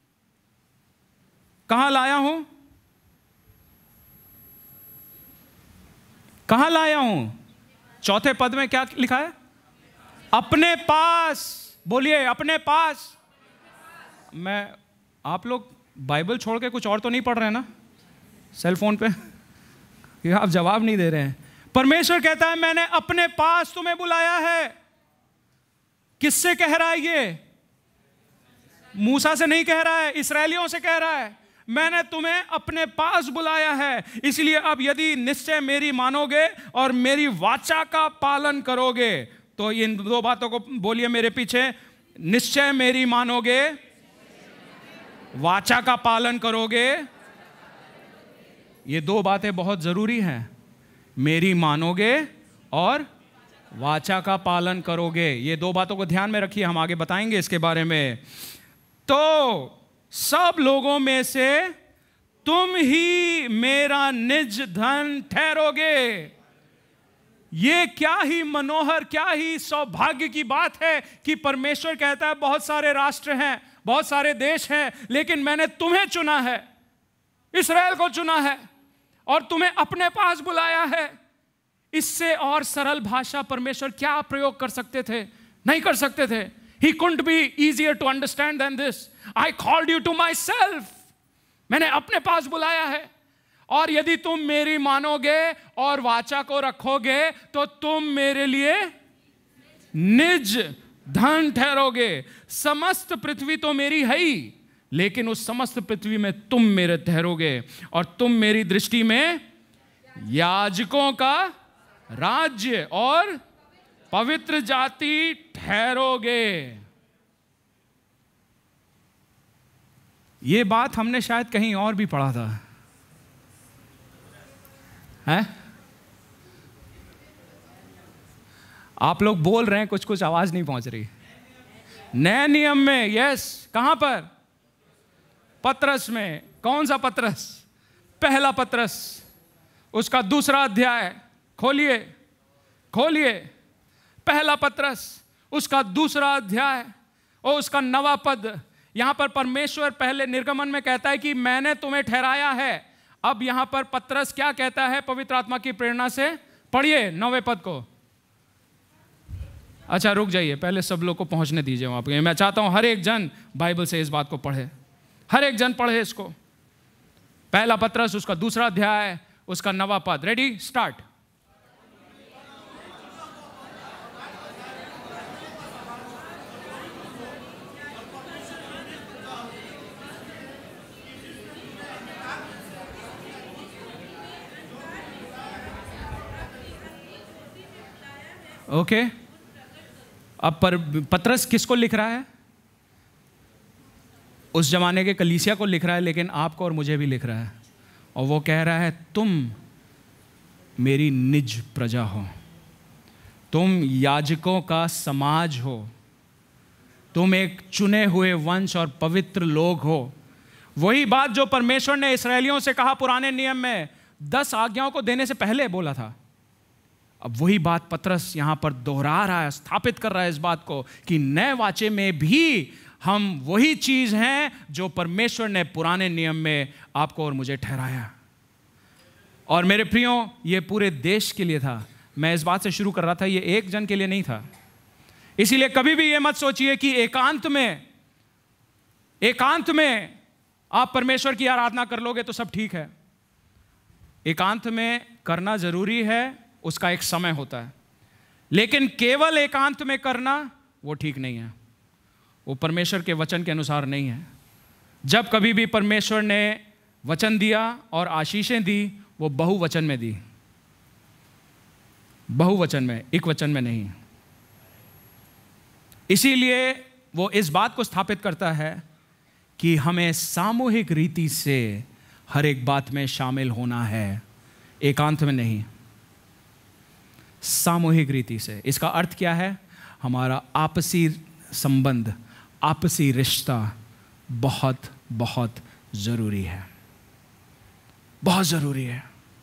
कहां लाया हूं? कहां लाया हूं? चौथे पद में क्या लिखा है? अपने पास। बोलिए, अपने पास। मैं, आप लोग बाइबल छोड़ के कुछ और तो नहीं पढ़ रहे हैं ना सेल फोन पे? ये आप जवाब नहीं दे रहे हैं। परमेश्वर कहता है मैंने अपने पास तुम्हें बुलाया है। किससे कह रहा है ये? मूसा से नहीं कह रहा है, इस्राएलियों से कह रहा है मैंने तुम्हें अपने पास बुलाया है। इसलिए अब यदि निश्चय मेरी मानोगे और मेरी वाचा का पालन करोगे, तो इन दो बातों को बोलिए मेरे पीछे, निश्चय मेरी मानोगे, वाचा का पालन करोगे। ये दो बातें बहुत जरूरी हैं। मेरी मानोगे और वाचा का पालन करोगे। ये दो बातों को ध्यान में रखिए, हम आगे बताएंगे इसके बारे में। तो सब लोगों में से तुम ही मेरा निज धन ठहरोगे। ये क्या ही मनोहर, क्या ही सौभाग्य की बात है कि परमेश्वर कहता है बहुत सारे राष्ट्र हैं, बहुत सारे देश हैं, लेकिन मैंने तुम्हें चुना है, इस्राएल को चुना है और तुम्हें अपने पास बुलाया है। इससे और सरल भाषा परमेश्वर क्या प्रयोग कर सकते थे? नहीं कर सकते थे। He couldn't be easier to understand than this. I called you to myself. मैंने अपने पास बुलाया है, और यदि तुम मेरी मानोगे और वाचा को रखोगे तो तुम मेरे लिए निज धन ठहरोगे। समस्त पृथ्वी तो मेरी है ही, लेकिन उस समस्त पृथ्वी में तुम मेरे ठहरोगे और तुम मेरी दृष्टि में याजकों का राज्य और पवित्र जाति ठहरोगे। ये बात हमने शायद कहीं और भी पढ़ा था, है? आप लोग बोल रहे हैं, कुछ कुछ आवाज नहीं पहुंच रही। नए नियम में, यस। कहां पर? पत्रस में। कौन सा पत्रस? पहला पत्रस, उसका दूसरा अध्याय। खोलिए, खोलिए पहला पत्रस, उसका दूसरा अध्याय और उसका नवा पद। यहां पर परमेश्वर पहले निर्गमन में कहता है कि मैंने तुम्हें ठहराया है। अब यहां पर पत्रस क्या कहता है पवित्र आत्मा की प्रेरणा से? पढ़िए नवे पद को। अच्छा रुक जाइए, पहले सब लोग को पहुंचने दीजिए वहां पर। मैं चाहता हूं हर एक जन बाइबल से इस बात को पढ़े, हर एक जन पढ़े इसको। पहला पत्रस उसका दूसरा अध्याय, उसका नवा पद। Ready, start. Okay okay. अब पर पतरस किसको लिख रहा है? उस जमाने के कलीसिया को लिख रहा है, लेकिन आपको और मुझे भी लिख रहा है। और वो कह रहा है, तुम मेरी निज प्रजा हो, तुम याजकों का समाज हो, तुम एक चुने हुए वंश और पवित्र लोग हो। वही बात जो परमेश्वर ने इस्राएलियों से कहा पुराने नियम में दस आज्ञाओं को देने से पहले बोला था, अब वही बात पतरस यहां पर दोहरा रहा है, स्थापित कर रहा है इस बात को कि नए वाचे में भी हम वही चीज हैं जो परमेश्वर ने पुराने नियम में आपको और मुझे ठहराया। और मेरे प्रियो, ये पूरे देश के लिए था। मैं इस बात से शुरू कर रहा था, ये एक जन के लिए नहीं था। इसीलिए कभी भी ये मत सोचिए कि एकांत में एकांत में आप परमेश्वर की आराधना कर लोगे तो सब ठीक है। एकांत में करना जरूरी है, उसका एक समय होता है, लेकिन केवल एकांत में करना वो ठीक नहीं है, वो परमेश्वर के वचन के अनुसार नहीं है। जब कभी भी परमेश्वर ने वचन दिया और आशीषें दी, वो बहुवचन में दी, बहुवचन में, एक वचन में नहीं। इसीलिए वो इस बात को स्थापित करता है कि हमें सामूहिक रीति से हर एक बात में शामिल होना है, एकांत में नहीं, सामूहिक रीति से। इसका अर्थ क्या है? हमारा आपसी संबंध, आपसी रिश्ता बहुत बहुत जरूरी है, बहुत जरूरी है।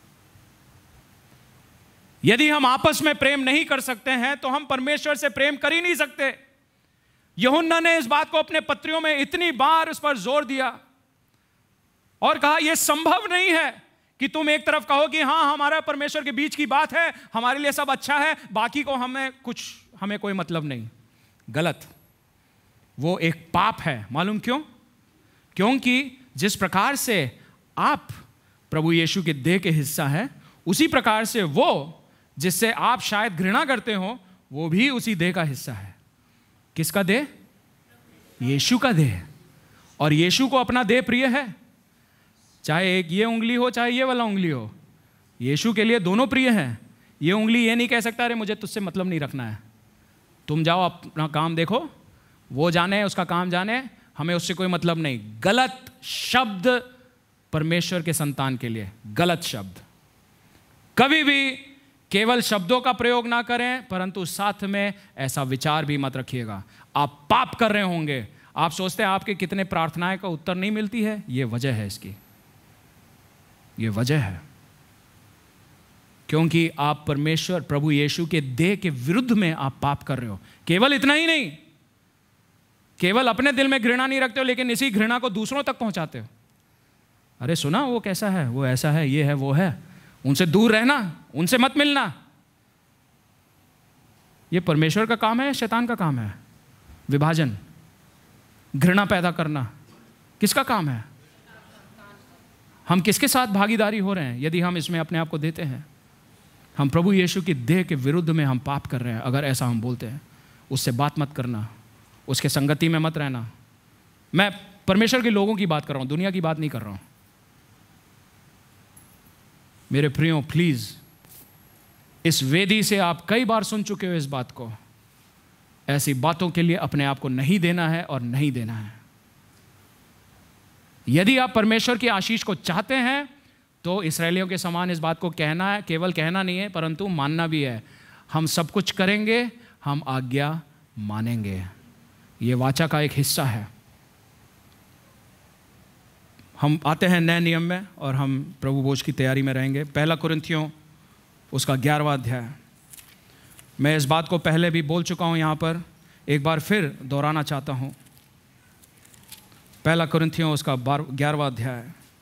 यदि हम आपस में प्रेम नहीं कर सकते हैं तो हम परमेश्वर से प्रेम कर ही नहीं सकते। यूहन्ना ने इस बात को अपने पत्रियों में इतनी बार उस पर जोर दिया और कहा यह संभव नहीं है कि तुम एक तरफ कहो कि हाँ हमारा परमेश्वर के बीच की बात है, हमारे लिए सब अच्छा है, बाकी को हमें कुछ हमें कोई मतलब नहीं। गलत, वो एक पाप है। मालूम क्यों? क्योंकि जिस प्रकार से आप प्रभु यीशु के देह के हिस्सा है, उसी प्रकार से वो जिससे आप शायद घृणा करते हो, वो भी उसी देह का हिस्सा है। किसका देह? यीशु का देह। और यीशु को अपना देह प्रिय है, चाहे एक ये उंगली हो चाहे ये वाला उंगली हो, यीशु के लिए दोनों प्रिय हैं। ये उंगली ये नहीं कह सकता अरे मुझे तुझसे मतलब नहीं रखना है, तुम जाओ अपना काम देखो, वो जाने उसका काम जाने, हमें उससे कोई मतलब नहीं। गलत शब्द परमेश्वर के संतान के लिए, गलत शब्द। कभी भी केवल शब्दों का प्रयोग ना करें, परंतु साथ में ऐसा विचार भी मत रखिएगा। आप पाप कर रहे होंगे, आप सोचते हैं आपके कितने प्रार्थनाएं का उत्तर नहीं मिलती है, ये वजह है इसकी, ये वजह है क्योंकि आप परमेश्वर प्रभु यीशु के देह के विरुद्ध में आप पाप कर रहे हो। केवल इतना ही नहीं, केवल अपने दिल में घृणा नहीं रखते हो, लेकिन इसी घृणा को दूसरों तक पहुंचाते हो। अरे सुना वो कैसा है, वो ऐसा है, ये है, वो है, उनसे दूर रहना, उनसे मत मिलना। ये परमेश्वर का काम है, शैतान का काम है? विभाजन, घृणा पैदा करना किसका काम है? हम किसके साथ भागीदारी हो रहे हैं यदि हम इसमें अपने आप को देते हैं? हम प्रभु यीशु की देह के विरुद्ध में हम पाप कर रहे हैं अगर ऐसा हम बोलते हैं। उससे बात मत करना, उसके संगति में मत रहना। मैं परमेश्वर के लोगों की बात कर रहा हूं, दुनिया की बात नहीं कर रहा हूं। मेरे प्रियो, प्लीज, इस वेदी से आप कई बार सुन चुके हो इस बात को। ऐसी बातों के लिए अपने आप को नहीं देना है और नहीं देना है। यदि आप परमेश्वर की आशीष को चाहते हैं तो इस्राएलियों के समान इस बात को कहना है, केवल कहना नहीं है परंतु मानना भी है। हम सब कुछ करेंगे, हम आज्ञा मानेंगे, ये वाचा का एक हिस्सा है। हम आते हैं नए नियम में और हम प्रभु भोज की तैयारी में रहेंगे। पहला कुरिन्थियों उसका ग्यारहवां अध्याय। मैं इस बात को पहले भी बोल चुका हूँ, यहाँ पर एक बार फिर दोहराना चाहता हूँ। पहला कुरिन्थियों उसका ग्यारहवां अध्याय।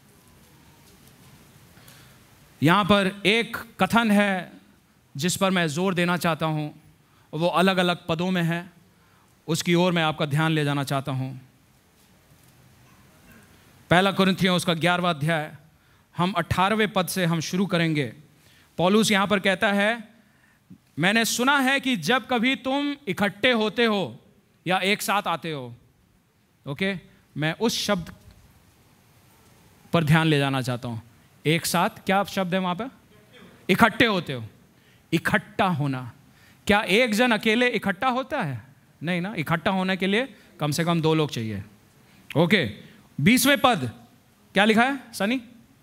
यहाँ पर एक कथन है जिस पर मैं जोर देना चाहता हूँ, वो अलग अलग पदों में है, उसकी ओर मैं आपका ध्यान ले जाना चाहता हूँ। पहला कुरिन्थियों उसका ग्यारहवां अध्याय हम अठारहवें पद से हम शुरू करेंगे। पौलुस यहाँ पर कहता है, मैंने सुना है कि जब कभी तुम इकट्ठे होते हो या एक साथ आते हो, ओके, मैं उस शब्द पर ध्यान ले जाना चाहता हूँ। एक साथ, क्या शब्द है वहाँ पर? इकट्ठे होते हो। इकट्ठा होना, क्या एक जन अकेले इकट्ठा होता है? नहीं ना, इकट्ठा होने के लिए कम से कम दो लोग चाहिए। ओके, बीसवें पद क्या लिखा है सनी?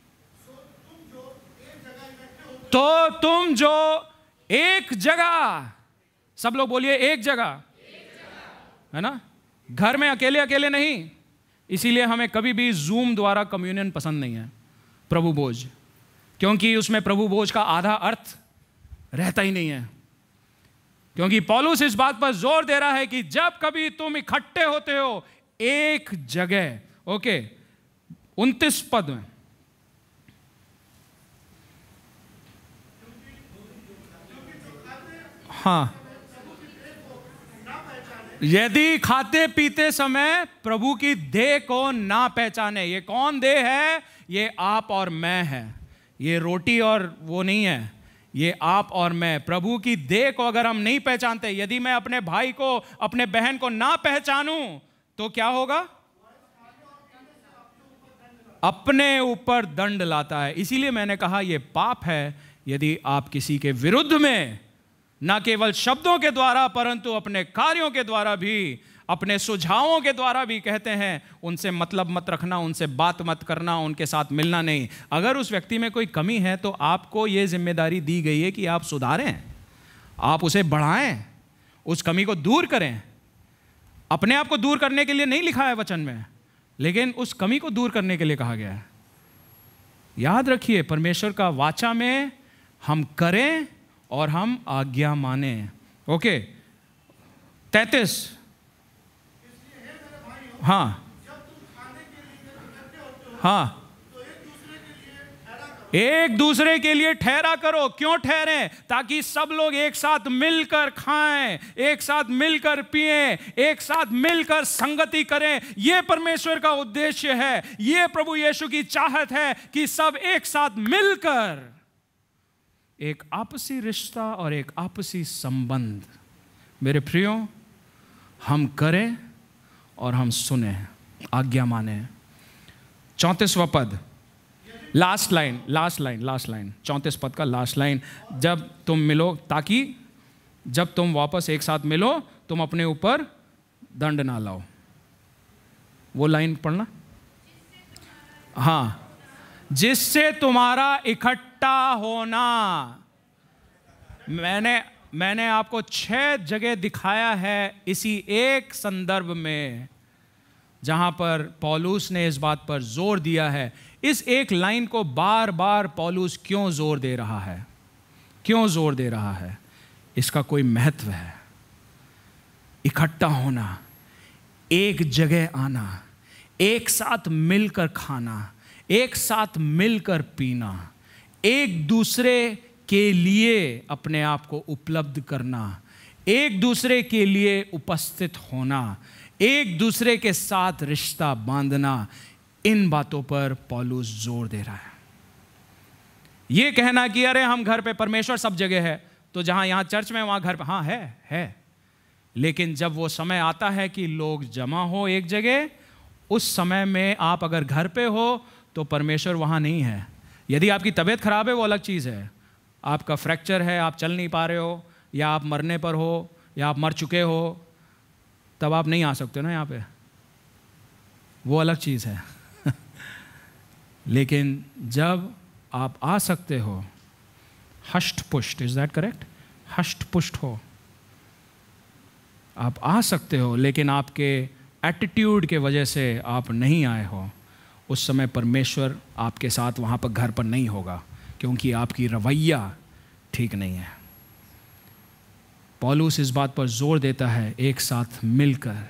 तो तुम जो एक जगह, सब लोग बोलिए एक जगह, है ना? घर में अकेले अकेले नहीं। इसीलिए हमें कभी भी जूम द्वारा कम्युनियन पसंद नहीं है, प्रभु भोज, क्योंकि उसमें प्रभु भोज का आधा अर्थ रहता ही नहीं है। क्योंकि पौलुस इस बात पर जोर दे रहा है कि जब कभी तुम इकट्ठे होते हो एक जगह, ओके, उनतीस पद में, हाँ, यदि खाते पीते समय प्रभु की देह को ना पहचाने। ये कौन देह है? ये आप और मैं है। ये रोटी और वो नहीं है, ये आप और मैं। प्रभु की देह को अगर हम नहीं पहचानते, यदि मैं अपने भाई को, अपने बहन को ना पहचानूं, तो क्या होगा? अपने ऊपर दंड लाता है। इसीलिए मैंने कहा यह पाप है यदि आप किसी के विरुद्ध में न केवल शब्दों के द्वारा परंतु अपने कार्यों के द्वारा भी, अपने सुझावों के द्वारा भी कहते हैं उनसे मतलब मत रखना, उनसे बात मत करना, उनके साथ मिलना नहीं। अगर उस व्यक्ति में कोई कमी है तो आपको यह जिम्मेदारी दी गई है कि आप सुधारें, आप उसे बढ़ाएं, उस कमी को दूर करें। अपने आप को दूर करने के लिए नहीं लिखा है वचन में, लेकिन उस कमी को दूर करने के लिए कहा गया है। याद रखिए, परमेश्वर का वाचा में हम करें और हम आज्ञा माने। ओके, तैतीस, हाँ हाँ, एक दूसरे के लिए ठहरा करो। क्यों ठहरें? ताकि सब लोग एक साथ मिलकर खाएं, एक साथ मिलकर पिएं, एक साथ मिलकर संगति करें। यह परमेश्वर का उद्देश्य है, यह प्रभु यीशु की चाहत है कि सब एक साथ मिलकर एक आपसी रिश्ता और एक आपसी संबंध, मेरे प्रियो, हम करें और हम सुने, आज्ञा माने। चौंतीसवां पद, last line, last line, last line, चौंतीस पद का लास्ट लाइन, जब तुम मिलो, ताकि जब तुम वापस एक साथ मिलो तुम अपने ऊपर दंड ना लाओ। वो लाइन पढ़ना, हाँ, जिससे तुम्हारा इकट्ठा होना। मैंने मैंने आपको छह जगह दिखाया है इसी एक संदर्भ में जहां पर पौलुस ने इस बात पर जोर दिया है। इस एक लाइन को बार बार पौलुस क्यों जोर दे रहा है? क्यों जोर दे रहा है? इसका कोई महत्व है। इकट्ठा होना, एक जगह आना, एक साथ मिलकर खाना, एक साथ मिलकर पीना, एक दूसरे के लिए अपने आप को उपलब्ध करना, एक दूसरे के लिए उपस्थित होना, एक दूसरे के साथ रिश्ता बांधना, इन बातों पर पौलुस जोर दे रहा है। यह कहना कि अरे हम घर पे, परमेश्वर सब जगह है, तो जहां यहां चर्च में वहां घर पे, हाँ है है लेकिन जब वो समय आता है कि लोग जमा हो एक जगह, उस समय में आप अगर घर पे हो तो परमेश्वर वहाँ नहीं है। यदि आपकी तबीयत खराब है वो अलग चीज़ है, आपका फ्रैक्चर है, आप चल नहीं पा रहे हो, या आप मरने पर हो, या आप मर चुके हो, तब आप नहीं आ सकते ना यहाँ पे, वो अलग चीज़ है। लेकिन जब आप आ सकते हो, हष्ट पुष्ट, इज दैट करेक्ट? हष्ट पुष्ट हो, आप आ सकते हो, लेकिन आपके एटीट्यूड के वजह से आप नहीं आए हो, उस समय परमेश्वर आपके साथ वहाँ पर घर पर नहीं होगा, क्योंकि आपकी रवैया ठीक नहीं है। पौलुस इस बात पर जोर देता है, एक साथ मिलकर।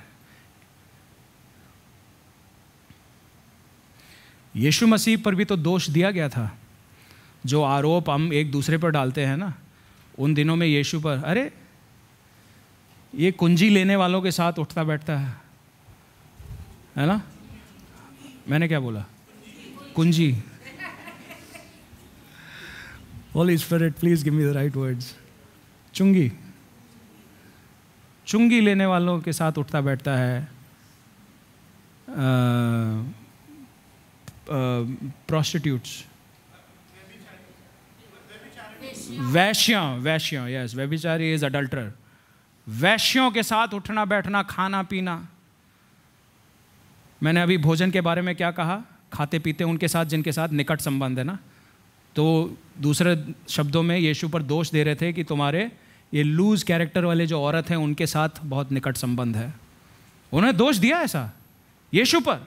यीशु मसीह पर भी तो दोष दिया गया था, जो आरोप हम एक दूसरे पर डालते हैं ना, उन दिनों में यीशु पर, अरे ये कुंजी लेने वालों के साथ उठता बैठता है, है ना? मैंने क्या बोला? कुंजी। Holy Spirit, please give me the right words. चुंगी, चुंगी लेने वालों के साथ उठता बैठता है, प्रोस्टिट्यूट्स, वैश्या, वैश्या, यस, व्यभिचारी इज अडल्टरर। वैश्यों के साथ उठना बैठना, खाना पीना। मैंने अभी भोजन के बारे में क्या कहा? खाते पीते उनके साथ जिनके साथ निकट संबंध है ना। तो दूसरे शब्दों में यीशु पर दोष दे रहे थे कि तुम्हारे ये लूज कैरेक्टर वाले जो औरत हैं उनके साथ बहुत निकट संबंध है। उन्होंने दोष दिया ऐसा यीशु पर।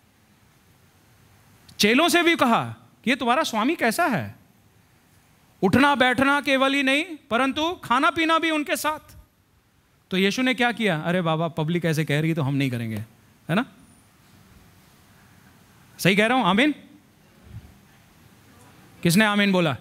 चेलों से भी कहा कि ये तुम्हारा स्वामी कैसा है, उठना बैठना केवल ही नहीं परंतु खाना पीना भी उनके साथ। तो यीशु ने क्या किया? अरे बाबा, पब्लिक ऐसे कह रही तो हम नहीं करेंगे, है ना? सही कह रहा हूं? आमीन? किसने आमीन बोला?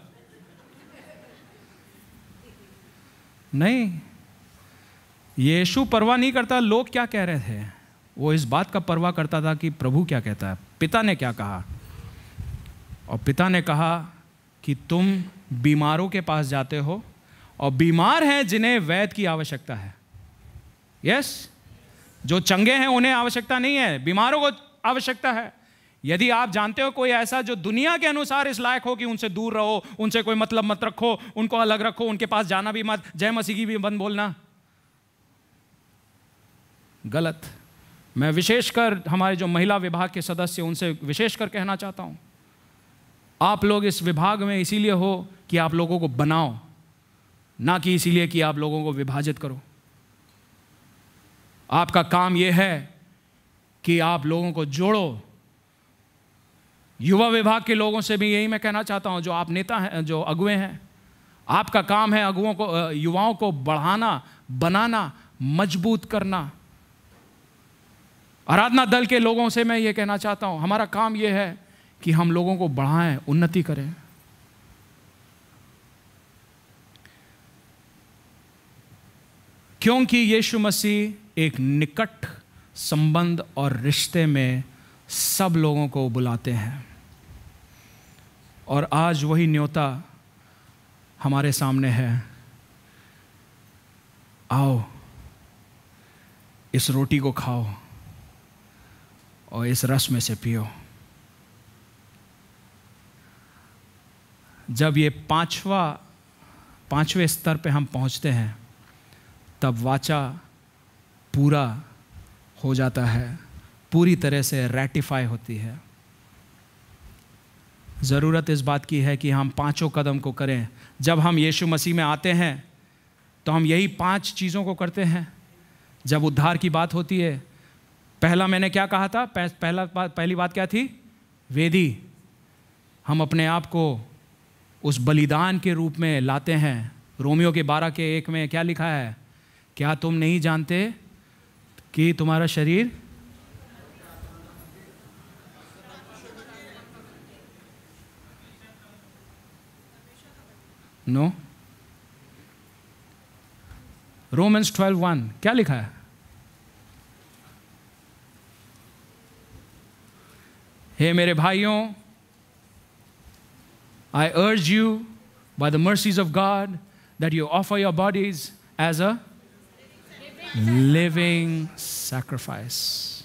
नहीं, यीशु परवाह नहीं करता लोग क्या कह रहे थे, वो इस बात का परवाह करता था कि प्रभु क्या कहता है, पिता ने क्या कहा। और पिता ने कहा कि तुम बीमारों के पास जाते हो और बीमार हैं जिन्हें वैद्य की आवश्यकता है। यस, जो चंगे हैं उन्हें आवश्यकता नहीं है, बीमारों को आवश्यकता है। यदि आप जानते हो कोई ऐसा जो दुनिया के अनुसार इस लायक हो कि उनसे दूर रहो, उनसे कोई मतलब मत रखो, उनको अलग रखो, उनके पास जाना भी मत, जय मसीह की भी बंद बोलना, गलत। मैं विशेषकर हमारे जो महिला विभाग के सदस्य उनसे विशेषकर कहना चाहता हूं, आप लोग इस विभाग में इसीलिए हो कि आप लोगों को बनाओ, ना कि इसीलिए कि आप लोगों को विभाजित करो। आपका काम यह है कि आप लोगों को जोड़ो। युवा विभाग के लोगों से भी यही मैं कहना चाहता हूं, जो आप नेता हैं, जो अगुए हैं, आपका काम है अगुओं को, युवाओं को बढ़ाना, बनाना, मजबूत करना। आराधना दल के लोगों से मैं ये कहना चाहता हूं, हमारा काम यह है कि हम लोगों को बढ़ाएं, उन्नति करें। क्योंकि यीशु मसीह एक निकट संबंध और रिश्ते में सब लोगों को बुलाते हैं। और आज वही न्योता हमारे सामने है। आओ, इस रोटी को खाओ और इस रस में से पियो। जब ये पांचवा पांचवें स्तर पे हम पहुंचते हैं तब वाचा पूरा हो जाता है, पूरी तरह से रैटिफाई होती है। ज़रूरत इस बात की है कि हम पांचों कदम को करें। जब हम यीशु मसीह में आते हैं तो हम यही पांच चीज़ों को करते हैं। जब उद्धार की बात होती है, पहला मैंने क्या कहा था, पहला पहली बात क्या थी? वेदी। हम अपने आप को उस बलिदान के रूप में लाते हैं। रोमियो के बारह के एक में क्या लिखा है? क्या तुम नहीं जानते कि तुम्हारा शरीर नो रोमन्स ट्वेल्व वन क्या लिखा है? हे मेरे भाइयों, I urge you by the mercies of God that you offer your bodies as a living sacrifice.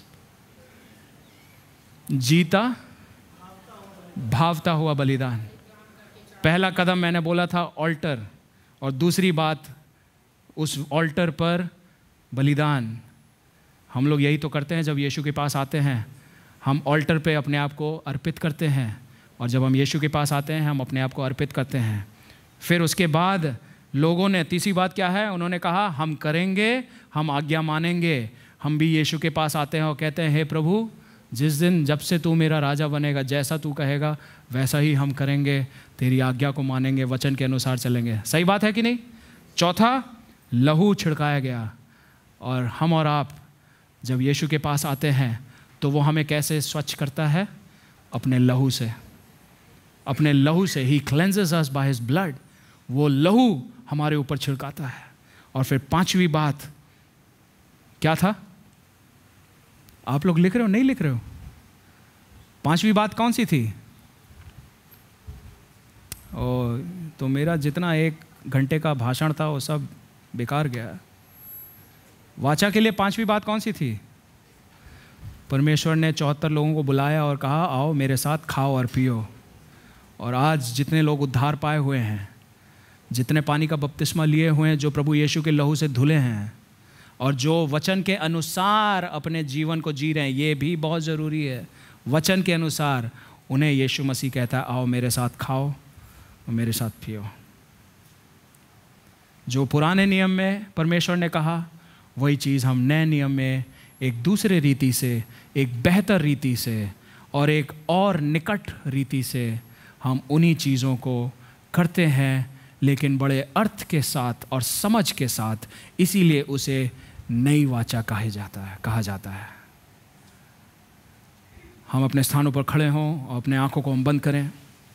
जीता भावता हुआ बलिदान। पहला कदम मैंने बोला था ऑल्टर, और दूसरी बात उस ऑल्टर पर बलिदान। हम लोग यही तो करते हैं जब यीशु के पास आते हैं। हम ऑल्टर पे अपने आप को अर्पित करते हैं, और जब हम यीशु के पास आते हैं हम अपने आप को अर्पित करते हैं। फिर उसके बाद लोगों ने, तीसरी बात क्या है? उन्होंने कहा हम करेंगे, हम आज्ञा मानेंगे। हम भी यीशु के पास आते हैं और कहते हैं, हे प्रभु, जिस दिन जब से तू मेरा राजा बनेगा, जैसा तू कहेगा वैसा ही हम करेंगे, तेरी आज्ञा को मानेंगे, वचन के अनुसार चलेंगे। सही बात है कि नहीं? चौथा, लहू छिड़काया गया। और हम और आप जब यीशु के पास आते हैं तो वो हमें कैसे स्वच्छ करता है? अपने लहू से। अपने लहू से। He cleanses us by his blood. वो लहू हमारे ऊपर छिड़काता है। और फिर पांचवी बात क्या था? आप लोग लिख रहे हो, नहीं लिख रहे हो? पांचवी बात कौन सी थी? ओ तो मेरा जितना एक घंटे का भाषण था वो सब बेकार गया। वाचा के लिए पांचवी बात कौन सी थी? परमेश्वर ने चौहत्तर लोगों को बुलाया और कहा आओ मेरे साथ खाओ और पियो। और आज जितने लोग उद्धार पाए हुए हैं, जितने पानी का बपतिस्मा लिए हुए हैं, जो प्रभु यीशु के लहू से धुले हैं और जो वचन के अनुसार अपने जीवन को जी रहे हैं, ये भी बहुत ज़रूरी है। वचन के अनुसार उन्हें यीशु मसीह कहता है आओ मेरे साथ खाओ और मेरे साथ पियो। जो पुराने नियम में परमेश्वर ने कहा वही चीज़ हम नए नियम में एक दूसरे रीति से, एक बेहतर रीति से और एक और निकट रीति से हम उन्हीं चीज़ों को करते हैं, लेकिन बड़े अर्थ के साथ और समझ के साथ। इसीलिए उसे नई वाचा कहा जाता है कहा जाता है। हम अपने स्थानों पर खड़े हों और अपने आंखों को हम बंद करें।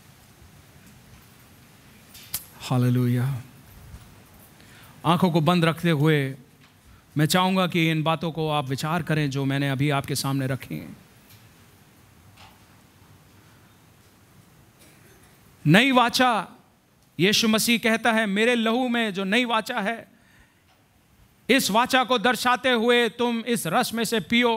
हालेलुया। आंखों को बंद रखते हुए मैं चाहूँगा कि इन बातों को आप विचार करें जो मैंने अभी आपके सामने रखी हैं। नई वाचा, यीशु मसीह कहता है मेरे लहू में जो नई वाचा है, इस वाचा को दर्शाते हुए तुम इस रस में से पियो।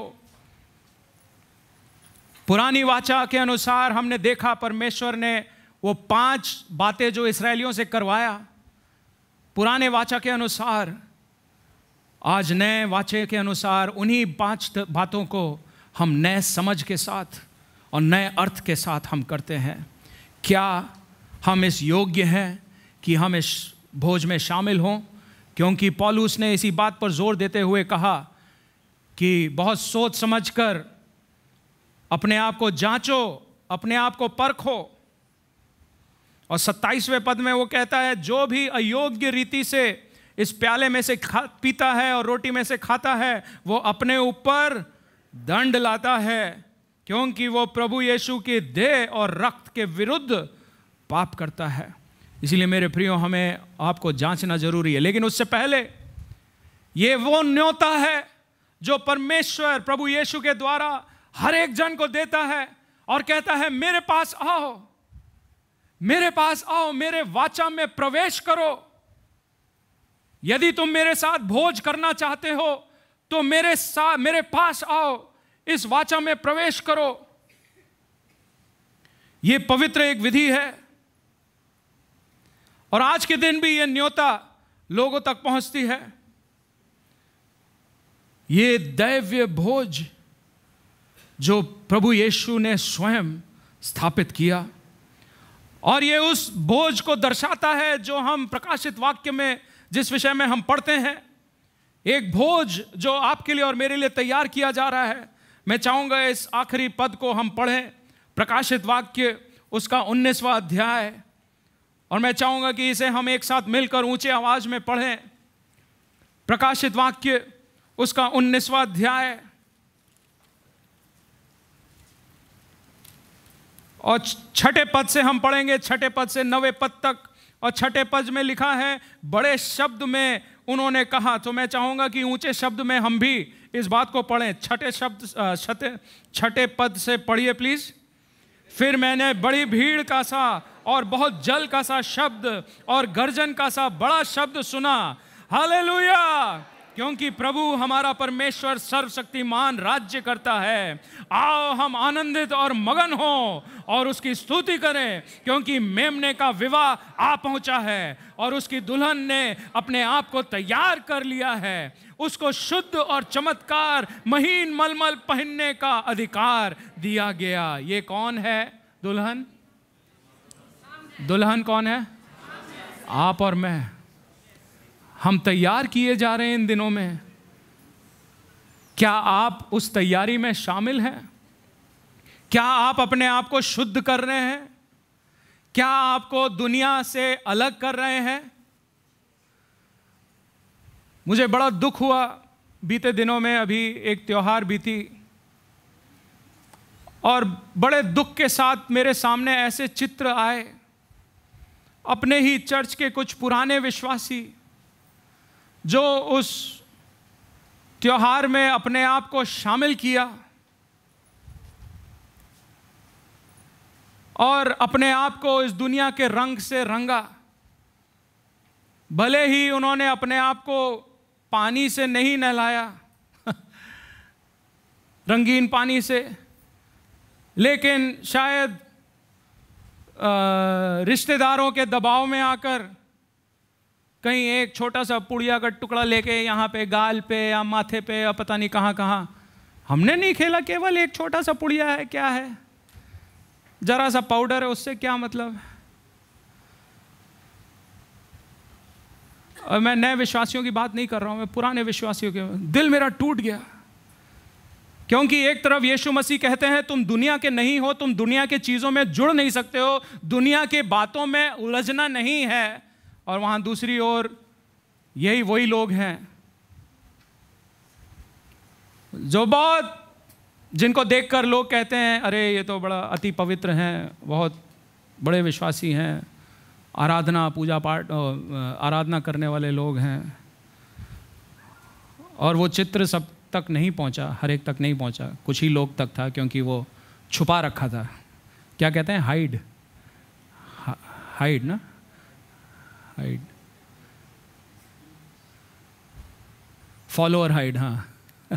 पुरानी वाचा के अनुसार हमने देखा परमेश्वर ने वो पांच बातें जो इस्राएलियों से करवाया पुराने वाचा के अनुसार, आज नए वाचे के अनुसार उन्हीं पांच बातों को हम नए समझ के साथ और नए अर्थ के साथ हम करते हैं। क्या हम इस योग्य हैं कि हम इस भोज में शामिल हों? क्योंकि पौलुस ने इसी बात पर जोर देते हुए कहा कि बहुत सोच समझकर अपने आप को जांचो, अपने आप को परखो। और सत्ताईसवें पद में वो कहता है जो भी अयोग्य रीति से इस प्याले में से खा पीता है और रोटी में से खाता है वो अपने ऊपर दंड लाता है, क्योंकि वो प्रभु यीशु की देह और रक्त के विरुद्ध पाप करता है। इसीलिए मेरे प्रियो हमें आपको जांचना जरूरी है। लेकिन उससे पहले ये वो न्योता है जो परमेश्वर प्रभु यीशु के द्वारा हर एक जन को देता है और कहता है मेरे पास आओ, मेरे पास आओ, मेरे वाचा में प्रवेश करो। यदि तुम मेरे साथ भोज करना चाहते हो तो मेरे साथ मेरे पास आओ, इस वाचा में प्रवेश करो। यह पवित्र एक विधि है और आज के दिन भी यह न्योता लोगों तक पहुंचती है। यह दैव्य भोज जो प्रभु यीशु ने स्वयं स्थापित किया और यह उस भोज को दर्शाता है जो हम प्रकाशित वाक्य में जिस विषय में हम पढ़ते हैं, एक भोज जो आपके लिए और मेरे लिए तैयार किया जा रहा है। मैं चाहूंगा इस आखिरी पद को हम पढ़ें, प्रकाशित वाक्य उसका उन्नीसवां अध्याय, और मैं चाहूंगा कि इसे हम एक साथ मिलकर ऊंचे आवाज में पढ़ें। प्रकाशित वाक्य उसका उन्नीसवां अध्याय और छठे पद से हम पढ़ेंगे, छठे पद से नवे पद तक। और छठे पद में लिखा है बड़े शब्द में उन्होंने कहा। तो मैं चाहूंगा कि ऊंचे शब्द में हम भी इस बात को पढ़ें। छठे शब्द छठे छठे पद से पढ़िए प्लीज। फिर मैंने बड़ी भीड़ का सा और बहुत जल का सा शब्द और गर्जन का सा बड़ा शब्द सुना, हालेलुया, क्योंकि प्रभु हमारा परमेश्वर सर्वशक्तिमान राज्य करता है। आओ हम आनंदित और मगन हो और उसकी स्तुति करें, क्योंकि मेमने का विवाह आ पहुंचा है और उसकी दुल्हन ने अपने आप को तैयार कर लिया है। उसको शुद्ध और चमत्कार महीन मलमल पहनने का अधिकार दिया गया। ये कौन है दुल्हन? दुल्हन कौन है? आप और मैं। हम तैयार किए जा रहे हैं इन दिनों में। क्या आप उस तैयारी में शामिल हैं? क्या आप अपने आप को शुद्ध कर रहे हैं? क्या आपको दुनिया से अलग कर रहे हैं? मुझे बड़ा दुख हुआ बीते दिनों में, अभी एक त्योहार बीती और बड़े दुख के साथ मेरे सामने ऐसे चित्र आए। अपने ही चर्च के कुछ पुराने विश्वासी जो उस त्योहार में अपने आप को शामिल किया और अपने आप को इस दुनिया के रंग से रंगा। भले ही उन्होंने अपने आप को पानी से नहीं नहलाया रंगीन पानी से, लेकिन शायद रिश्तेदारों के दबाव में आकर कहीं एक छोटा सा पुड़िया का टुकड़ा लेके यहाँ पे गाल पे या माथे पे या पता नहीं कहाँ कहाँ, हमने नहीं खेला, केवल एक छोटा सा पुड़िया है, क्या है, जरा सा पाउडर है, उससे क्या मतलब। और मैं नए विश्वासियों की बात नहीं कर रहा हूँ, मैं पुराने विश्वासियों के, दिल मेरा टूट गया, क्योंकि एक तरफ यीशु मसीह कहते हैं तुम दुनिया के नहीं हो, तुम दुनिया के चीज़ों में जुड़ नहीं सकते हो, दुनिया के बातों में उलझना नहीं है, और वहाँ दूसरी ओर यही वही लोग हैं जो बहुत, जिनको देखकर लोग कहते हैं अरे ये तो बड़ा अति पवित्र हैं, बहुत बड़े विश्वासी हैं, आराधना पूजा पाठ आराधना करने वाले लोग हैं, और वो चित्र सब तक नहीं पहुंचा, हर एक तक नहीं पहुंचा, कुछ ही लोग तक था, क्योंकि वो छुपा रखा था। क्या कहते हैं, हाइड, हा, हाइड ना, हाइड, फॉलोअर हाइड, हाँ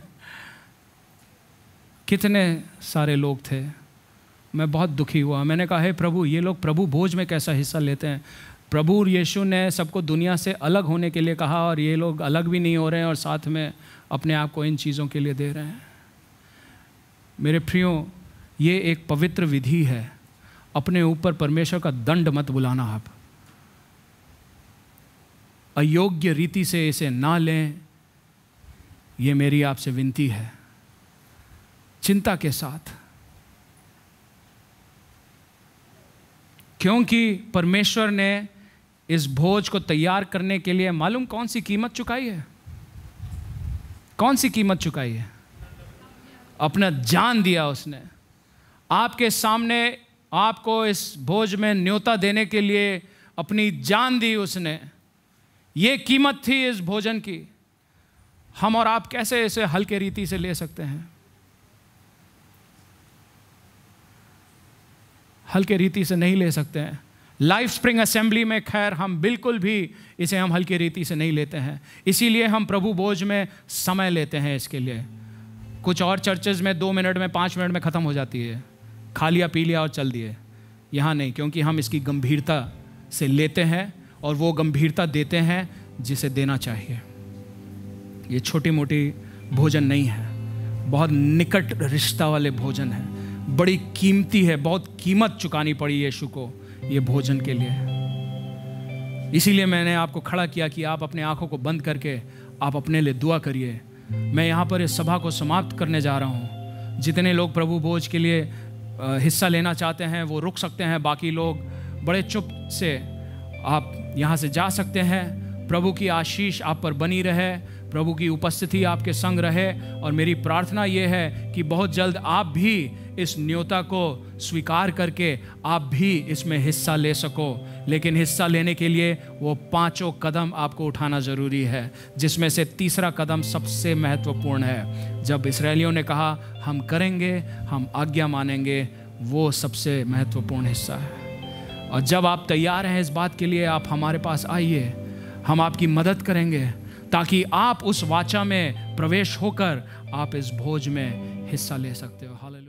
कितने सारे लोग थे। मैं बहुत दुखी हुआ, मैंने कहा हे प्रभु, ये लोग प्रभु भोज में कैसा हिस्सा लेते हैं। प्रभु यीशु ने सबको दुनिया से अलग होने के लिए कहा, और ये लोग अलग भी नहीं हो रहे हैं और साथ में अपने आप को इन चीज़ों के लिए दे रहे हैं। मेरे प्रियो, ये एक पवित्र विधि है, अपने ऊपर परमेश्वर का दंड मत बुलाना। आप अयोग्य रीति से इसे ना लें, ये मेरी आपसे विनती है, चिंता के साथ, क्योंकि परमेश्वर ने इस भोज को तैयार करने के लिए मालूम कौन सी कीमत चुकाई है, कौन सी कीमत चुकाई है, अपना जान दिया उसने। आपके सामने आपको इस भोज में न्योता देने के लिए अपनी जान दी उसने। ये कीमत थी इस भोजन की। हम और आप कैसे इसे हल्के रीति से ले सकते हैं? हल्के रीति से नहीं ले सकते हैं। लाइफ स्प्रिंग असेंबली में खैर हम बिल्कुल भी इसे हम हल्की रीति से नहीं लेते हैं, इसीलिए हम प्रभु भोज में समय लेते हैं इसके लिए। कुछ और चर्चेज में दो मिनट में पाँच मिनट में ख़त्म हो जाती है, खा लिया पी लिया और चल दिए। यहाँ नहीं, क्योंकि हम इसकी गंभीरता से लेते हैं और वो गंभीरता देते हैं जिसे देना चाहिए। ये छोटी मोटी भोजन नहीं है, बहुत निकट रिश्ता वाले भोजन है, बड़ी कीमती है, बहुत कीमत चुकानी पड़ी यीशु को ये भोजन के लिए। इसीलिए मैंने आपको खड़ा किया कि आप अपने आंखों को बंद करके आप अपने लिए दुआ करिए। मैं यहाँ पर इस सभा को समाप्त करने जा रहा हूँ। जितने लोग प्रभु भोज के लिए हिस्सा लेना चाहते हैं वो रुक सकते हैं, बाकी लोग बड़े चुप से आप यहाँ से जा सकते हैं। प्रभु की आशीष आप पर बनी रहे, प्रभु की उपस्थिति आपके संग रहे, और मेरी प्रार्थना ये है कि बहुत जल्द आप भी इस न्योता को स्वीकार करके आप भी इसमें हिस्सा ले सको। लेकिन हिस्सा लेने के लिए वो पांचों कदम आपको उठाना ज़रूरी है, जिसमें से तीसरा कदम सबसे महत्वपूर्ण है। जब इस्राएलियों ने कहा हम करेंगे, हम आज्ञा मानेंगे, वो सबसे महत्वपूर्ण हिस्सा है। और जब आप तैयार हैं इस बात के लिए, आप हमारे पास आइए, हम आपकी मदद करेंगे ताकि आप उस वाचा में प्रवेश होकर आप इस भोज में हिस्सा ले सकते हो। हालेलुया।